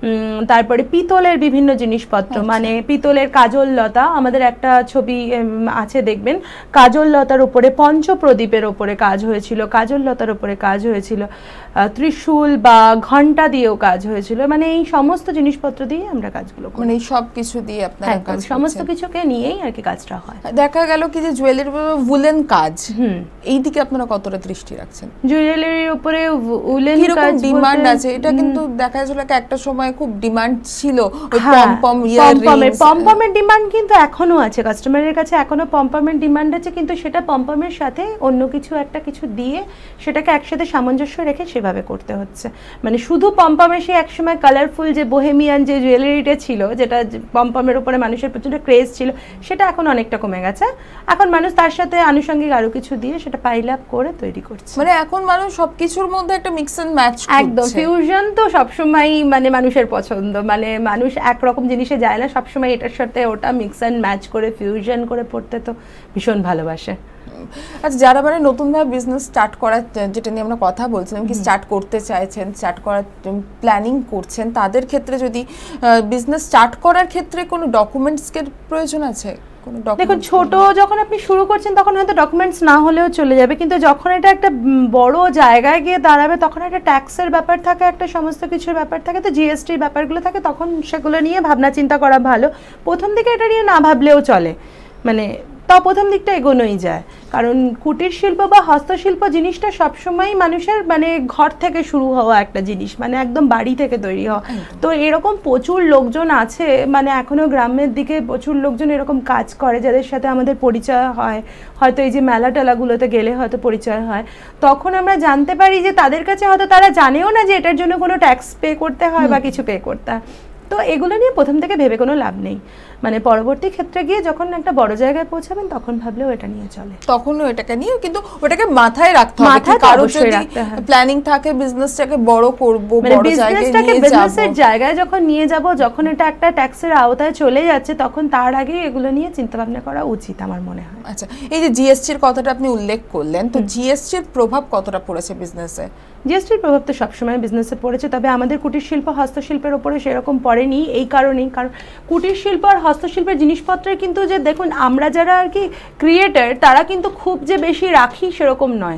তারপরে পিতলের বিভিন্ন জিনিসপত্র। মানে পিতলের কাজল লতা, আমাদের একটা ছবি আছে দেখবেন, কাজল লতার উপরে পঞ্চপ্রদীপের ওপরে কাজ হয়েছিল, কাজল লতার উপরে কাজ হয়েছিল, ত্রিশূল বা ঘণ্টা দিয়েও কাজ হয়েছিল। মানে এই সমস্ত জিনিসপত্র দিয়ে আমরা কাজগুলো করি। মানে সব কিছু দিয়ে আপনারা কাজ করছেন? সমস্ত কিছুকে নিয়েই আর কি কাজটা হয়। দেখা গেল কি যে জুয়েলারি উলেন কাজ, এই দিকে আপনারা কতটা দৃষ্টি রাখছেন? জুয়েলারির উপরে উলেন কাজ ডিমান্ড আছে, এটা কিন্তু দেখা যাচ্ছিল একটা সময় খুব ডিমান্ড ছিল, ওই পমপম ইয়াররিংস, পমপমের ডিমান্ড কিন্তু এখনো আছে, কাস্টমারের কাছে এখনো পমপমের ডিমান্ড আছে। কিন্তু সেটা পমপমের সাথে অন্য কিছু একটা কিছু দিয়ে সেটাকে একসাথে সামঞ্জস্য রেখে সেভাবে করতে হচ্ছে। মানে শুধু পমপমে সে একসময় কালারফুল যে বোহেমিয়ান যে জুয়েলারিটা ছিল, যেটা পমপমের উপরে মানুষের প্রচন্ড ক্রেজ ছিল, সেটা এখন অনেকটা কমে গেছে। এখন মানুষ তার সাথে আনুষঙ্গিক আরো কিছু দিয়ে সেটা পাইল আপ করে তৈরি করছে। মানে এখন মানুষ সবকিছুর মধ্যে একটা মিক্স এন্ড ম্যাচ করছে। একদম, ফিউশন তো সবসময় মানে মানুষের পছন্দ। মানে মানুষ একরকম জিনিসে যায় না, সবসময় এটার সাথে ওটা মিক্স এন্ড ম্যাচ করে ফিউশন করে পড়তে তো ভীষণ ভালোবাসে। আচ্ছা, যারা মানে নতুনভাবে বিজনেস স্টার্ট করার, যেটা নিয়ে আমরা কথা বলছিলাম, কি স্টার্ট করতে চাইছেন, স্টার্ট করার প্ল্যানিং করছেন, তাদের ক্ষেত্রে যদি বিজনেস স্টার্ট করার ক্ষেত্রে কোনো ডকুমেন্টসের প্রয়োজন আছে? দেখুন, ছোট যখন আপনি শুরু করছেন তখন হয়তো ডকুমেন্টস না হলেও চলে যাবে, কিন্তু যখন এটা একটা বড় জায়গায় গিয়ে দাঁড়াবে তখন একটা ট্যাক্সের ব্যাপার থাকে, একটা সমস্ত কিছুর ব্যাপার থাকে, তো জিএসটির ব্যাপারগুলো থাকে, তখন সেগুলো নিয়ে ভাবনা চিন্তা করা ভালো। প্রথম দিকে এটা নিয়ে না ভাবলেও চলে, মানে তা প্রথম দিকটা এগোনোই যায়। কারণ কুটির শিল্প বা হস্তশিল্প জিনিসটা সবসময়ই মানুষের মানে ঘর থেকে শুরু হওয়া একটা জিনিস, মানে একদম বাড়ি থেকে তৈরি হওয়া। তো এরকম প্রচুর লোকজন আছে, মানে এখনো গ্রামের দিকে প্রচুর লোকজন এরকম কাজ করে যাদের সাথে আমাদের পরিচয় হয়, হয়তো এই যে মেলা টেলাগুলোতে গেলে হয়তো পরিচয় হয়, তখন আমরা জানতে পারি যে তাদের কাছে হয়তো তারা জানেও না যে এটার জন্য কোনো ট্যাক্স পে করতে হয় বা কিছু পে করতে হয়। তো এগুলো নিয়ে প্রথম থেকে ভেবে কোনো লাভ নেই, মানে পরবর্তী ক্ষেত্রে গিয়ে যখন একটা বড় জায়গায় পৌঁছাবেন তখন ভাবলেও এটা নিয়ে চলে, তখনও এটাকে নিয়ে, কিন্তু ওটাকে মাথায় রাখতে হবে। কারো যদি প্ল্যানিং থাকে বিজনেসটাকে বড় করব, বড় জায়গায় নিয়ে যাব, বিজনেসের জায়গায় যখন নিয়ে যাব, যখন এটা একটা ট্যাক্সের আওতায় চলে যাচ্ছে, তখন তার আগে এগুলো নিয়ে চিন্তা ভাবনা করা উচিত আমার মনে হয়। আচ্ছা, এই যে জিএসটির কথাটা আপনি উল্লেখ করলেন, তো জিএসটির প্রভাব কতটা পড়েছে বিজনেসে? জিএসটির প্রভাব তো সবসময় বিজনেসে পড়েছে, তবে আমাদের কুটির শিল্প হস্তশিল্পের ওপরে সেরকম পড়েনি। এই কারণেই, কারণ কুটির শিল্প আর হস্তশিল্পের জিনিসপত্রের কিন্তু যে দেখুন আমরা যারা আর কি ক্রিয়েটার, তারা কিন্তু খুব যে বেশি রাখি সেরকম নয়।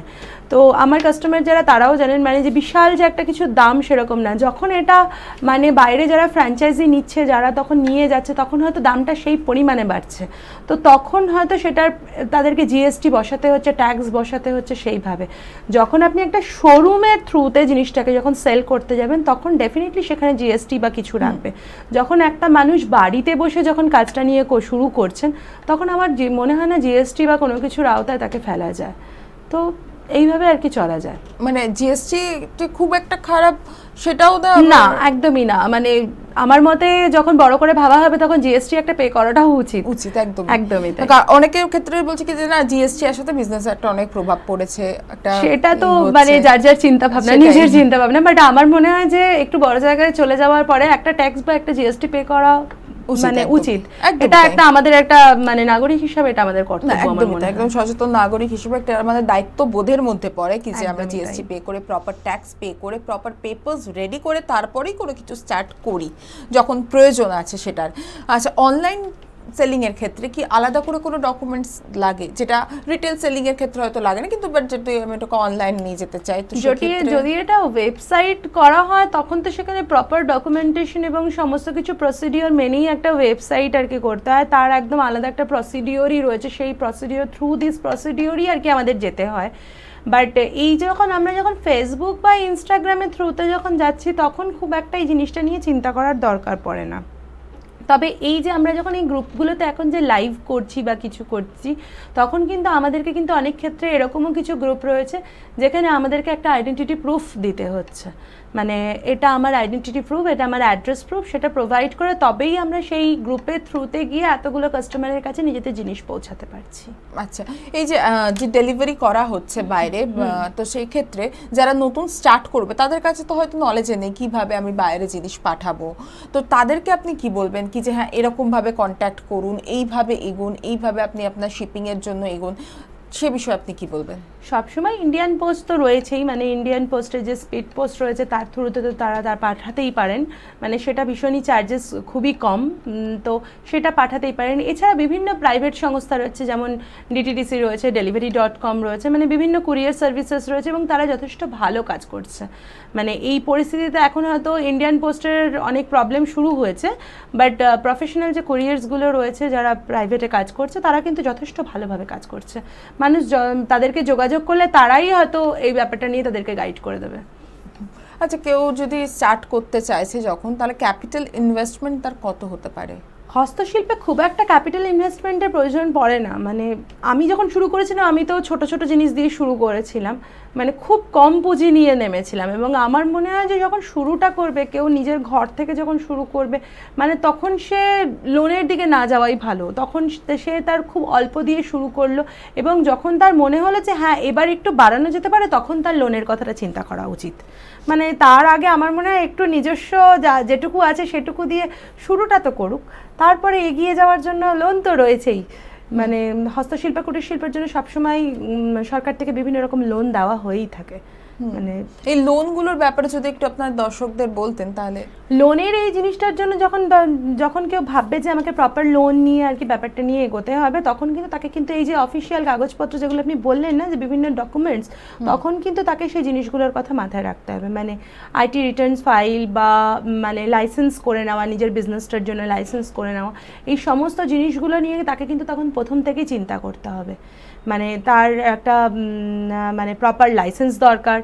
তো আমার কাস্টমার যারা তারাও জানেন মানে যে বিশাল যে একটা কিছু দাম সেরকম না। যখন এটা মানে বাইরে যারা ফ্র্যাঞ্চাইজি নিচ্ছে যারা তখন নিয়ে যাচ্ছে তখন হয়তো দামটা সেই পরিমাণে বাড়ছে, তো তখন হয়তো সেটার তাদেরকে জিএসটি বসাতে হচ্ছে, ট্যাক্স বসাতে হচ্ছে সেইভাবে। যখন আপনি একটা শোরুমের থ্রুতে জিনিসটাকে যখন সেল করতে যাবেন তখন ডেফিনেটলি সেখানে জিএসটি বা কিছু রাখবে। যখন একটা মানুষ বাড়িতে বসে যখন কাজটা নিয়ে শুরু করছেন তখন আমার মনে হয় না জিএসটি বা কোনো কিছুর আওতায় তাকে ফেলা যায়। তো এইভাবে আর কি চলা যায়। মানে জিএসটি খুব একটা খারাপ সেটাও না, একদমই না। মানে আমার মতে যখন বড় করে ভাবা হবে তখন জিএসটি একটা পে করাটাও উচিত উচিত একদম একদমই তাই। অনেকের ক্ষেত্রে বলছে কি যে না জিএসটি এর সাথে বিজনেসে একটা অনেক প্রভাব পড়েছে, একটা সেটা তো মানে যার যার চিন্তা ভাবনা, নিজের চিন্তা ভাবনা। বাট আমার মনে হয় যে একটু বড় জায়গায় চলে যাওয়ার পরে একটা ট্যাক্স বা একটা জিএসটি পে করা মানে উচিত। এটা একটা আমাদের একটা মানে নাগরিক হিসেবে এটা আমাদের কর্তব্য। আমার মনে হয় একদম সচেতন নাগরিক হিসেবে একটা আমাদের দায়িত্ববোধের মধ্যে পড়ে কি যে আমরা জিএসটি পে করে প্রপার ট্যাক্স পে করে প্রপার পেপারস রেডি করে তারপরেই কোনো কিছু স্টার্ট করি যখন প্রয়োজন আছে সেটার। আচ্ছা, অনলাইন সেলিং এর ক্ষেত্রে কি আলাদা করে কোনো ডকুমেন্টস লাগে যেটা রিটেল সেলিং এর ক্ষেত্রে হয়তো লাগে না, কিন্তু বাট যদি আমি এটাকে অনলাইন নিয়ে যেতে চাই তো যদি যদি এটা ওয়েবসাইট করা হয় তখন তো সেখানে প্রপার ডকুমেন্টেশন এবং সমস্ত কিছু প্রসিডিওর মেনেই একটা ওয়েবসাইট আর কি করতে হয়। তার একদম আলাদা একটা প্রসিডিওরই রয়েছে, সেই প্রসিডিওর থ্রু দিস প্রসিডিওরই আর কি আমাদের যেতে হয়। বাট এই যখন আমরা যখন ফেসবুক বা ইনস্টাগ্রামের থ্রুতে যখন যাচ্ছি তখন খুব একটা এই জিনিসটা নিয়ে চিন্তা করার দরকার পড়ে না। তবে এই যে আমরা যখন এই গ্রুপগুলোতে এখন যে লাইভ করছি বা কিছু করছি তখন কিন্তু আমাদেরকে কিন্তু অনেক ক্ষেত্রে এরকমও কিছু গ্রুপ রয়েছে যেখানে আমাদেরকে একটা আইডেন্টিটি প্রুফ দিতে হচ্ছে, মানে এটা আমার আইডেন্টিটি প্রুফ, এটা আমার অ্যাড্রেস প্রুফ, সেটা প্রোভাইড করে তবেই আমরা সেই গ্রুপের থ্রুতে গিয়ে এতগুলো কাস্টমারের কাছে নিজেদের জিনিস পৌঁছাতে পারছি। আচ্ছা, এই যে যে ডেলিভারি করা হচ্ছে বাইরে, তো সেই ক্ষেত্রে যারা নতুন স্টার্ট করবে তাদের কাছে তো হয়তো নলেজে নেই কিভাবে আমি বাইরে জিনিস পাঠাবো, তো তাদেরকে আপনি কি বলবেন কি যে হ্যাঁ এরকমভাবে কন্ট্যাক্ট করুন, এইভাবে এগুন, এইভাবে আপনি আপনার শিপিংয়ের জন্য এগুন, সে বিষয়ে আপনি কি বলবেন? সবসময় ইন্ডিয়ান পোস্ট তো রয়েছেই, মানে ইন্ডিয়ান পোস্টের যে স্পিড পোস্ট রয়েছে তার থ্রুতে তো তারা তার পাঠাতেই পারেন, মানে সেটা ভীষণই চার্জেস খুবই কম, তো সেটা পাঠাতেই পারেন। এছাড়া বিভিন্ন প্রাইভেট সংস্থা রয়েছে যেমন ডিটিডিসি রয়েছে, ডেলিভারি ডট কম রয়েছে, মানে বিভিন্ন কুরিয়ার সার্ভিসেস রয়েছে এবং তারা যথেষ্ট ভালো কাজ করছে। মানে এই পরিস্থিতিতে এখন হয়তো ইন্ডিয়ান পোস্টের অনেক প্রবলেম শুরু হয়েছে, বাট প্রফেশনাল যে কুরিয়ার্সগুলো রয়েছে যারা প্রাইভেটে কাজ করছে তারা কিন্তু যথেষ্ট ভালোভাবে কাজ করছে। মানুষ তাদেরকে যোগাযোগ করলে তারাই হয়তো এই ব্যাপারটা নিয়ে তাদেরকে গাইড করে দেবে। আচ্ছা, কেউ যদি স্টার্ট করতে চাইছে যখন, তাহলে ক্যাপিটাল ইনভেস্টমেন্ট তার কত হতে পারে? হস্তশিল্পে খুব একটা ক্যাপিটাল ইনভেস্টমেন্টের প্রয়োজন পড়ে না। মানে আমি যখন শুরু করেছিলাম আমি তো ছোট ছোট জিনিস দিয়ে শুরু করেছিলাম, মানে খুব কম পুঁজি নিয়ে নেমেছিলাম, এবং আমার মনে হয় যে যখন শুরুটা করবে কেউ নিজের ঘর থেকে যখন শুরু করবে মানে তখন সে লোনের দিকে না যাওয়াই ভালো। তখন সে তার খুব অল্প দিয়ে শুরু করলো এবং যখন তার মনে হলো যে হ্যাঁ এবার একটু বাড়ানো যেতে পারে তখন তার লোনের কথাটা চিন্তা করা উচিত। মানে তার আগে আমার মনে হয় একটু নিজস্ব যা যেটুকু আছে সেটুকু দিয়ে শুরুটা তো করুক, তারপরে এগিয়ে যাওয়ার জন্য লোন তো রয়েছেই। মানে হস্তশিল্প কুটির শিল্পের জন্য সবসময় সরকার থেকে বিভিন্ন রকম লোন দেওয়া হয়েই থাকে। মানে এই লোনগুলোর ব্যাপারে যদি একটু আপনার দর্শকদের বলতেন তাহলে। লোনের এই জিনিসটার জন্য যখন যখন কেউ ভাববে যে আমাকে প্রপার লোন নিয়ে আর কি ব্যাপারটা নিয়ে এগোতে হবে তখন কিন্তু তাকে কিন্তু এই যে অফিসিয়াল কাগজপত্র যেগুলো আপনি বললেন না যে বিভিন্ন ডকুমেন্টস, তখন কিন্তু তাকে সেই জিনিসগুলোর কথা মাথায় রাখতে হবে। মানে আইটি রিটার্নস ফাইল বা মানে লাইসেন্স করে নেওয়া, নিজের বিজনেসটার জন্য লাইসেন্স করে নেওয়া, এই সমস্ত জিনিসগুলো নিয়ে তাকে কিন্তু তখন প্রথম থেকেই চিন্তা করতে হবে। মানে তার একটা মানে প্রপার লাইসেন্স দরকার,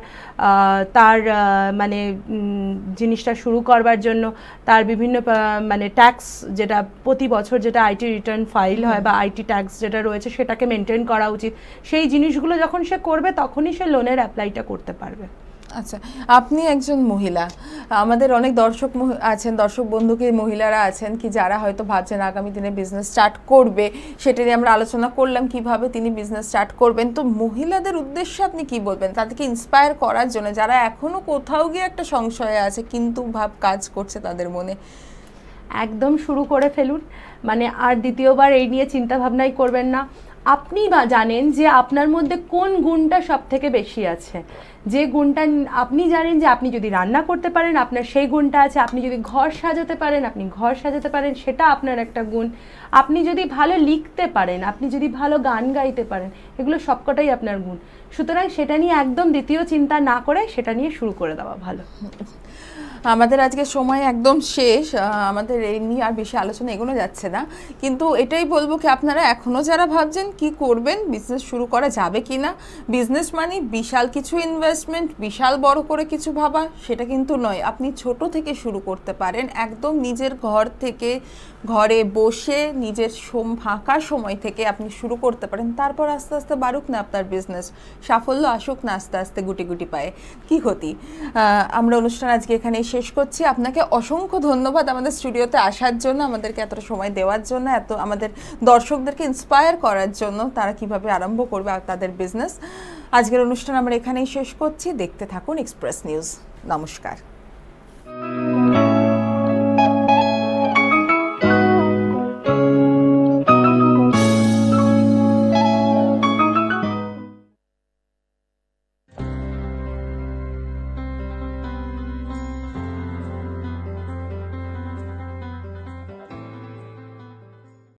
তার মানে জিনিসটা শুরু করবার জন্য তার বিভিন্ন মানে ট্যাক্স যেটা প্রতি বছর যেটা আইটি রিটার্ন ফাইল হয় বা আইটি ট্যাক্স যেটা রয়েছে সেটাকে মেনটেন করা উচিত। সেই জিনিসগুলো যখন সে করবে তখনই সে লোনের অ্যাপ্লাইটা করতে পারবে। আচ্ছা, আপনি একজন মহিলা, আমাদের অনেক দর্শক আছেন, দর্শক বন্ধুকে মহিলারা আছেন কি যারা হয়তো ভাবছেন আগামী দিনে বিজনেস স্টার্ট করবে, সেটা নিয়ে আমরা আলোচনা করলাম কিভাবে তিনি বিজনেস স্টার্ট করবেন। তো মহিলাদের উদ্দেশ্যে আপনি কি বলবেন তাদেরকে ইন্সপায়ার করার জন্য, যারা এখনো কোথাও গিয়ে একটা সংশয়ে আছে কিন্তু ভাব কাজ করছে তাদের মনে? একদম শুরু করে ফেলুন, মানে আর দ্বিতীয়বার এই নিয়ে চিন্তা ভাবনাই করবেন না। আপনি বা জানেন যে আপনার মধ্যে কোন গুণটা সব থেকে বেশি আছে, যে গুণটা আপনি জানেন যে আপনি যদি রান্না করতে পারেন আপনার সেই গুণটা আছে, আপনি যদি ঘর সাজাতে পারেন আপনি ঘর সাজাতে পারেন সেটা আপনার একটা গুণ, আপনি যদি ভালো লিখতে পারেন, আপনি যদি ভালো গান গাইতে পারেন, এগুলো সবকটাই আপনার গুণ। সুতরাং সেটা নিয়ে একদম দ্বিতীয় চিন্তা না করে সেটা নিয়ে শুরু করে দেওয়া ভালো। আমাদের আজকে সময় একদম শেষ, আমাদের এই নিয়ে আর বেশি আলোচনা এগোনো যাচ্ছে না, কিন্তু এটাই বলবো কি আপনারা এখনও যারা ভাবছেন কি করবেন, বিজনেস শুরু করা যাবে কি না, বিজনেস মানে বিশাল কিছু ইনভেস্টমেন্ট, বিশাল বড় করে কিছু ভাবা সেটা কিন্তু নয়। আপনি ছোট থেকে শুরু করতে পারেন, একদম নিজের ঘর থেকে, ঘরে বসে নিজের ফাঁকা সময় থেকে আপনি শুরু করতে পারেন। তারপর আস্তে আস্তে বাড়ুক না আপনার বিজনেস, সাফল্য আসুক না আস্তে আস্তে গুটি গুটি পায়ে, কি ক্ষতি। আমরা অনুষ্ঠান আজকে এখানে শেষ করছি। আপনাকে অসংখ্য ধন্যবাদ আমাদের স্টুডিওতে আসার জন্য, আমাদেরকে এতটা সময় দেওয়ার জন্য, এত আমাদের দর্শকদেরকে ইন্সপায়ার করার জন্য তারা কিভাবে আরম্ভ করবে তাদের বিজনেস। আজকের অনুষ্ঠান আমরা এখানেই শেষ করছি। দেখতে থাকুন এক্সপ্রেস নিউজ। নমস্কার।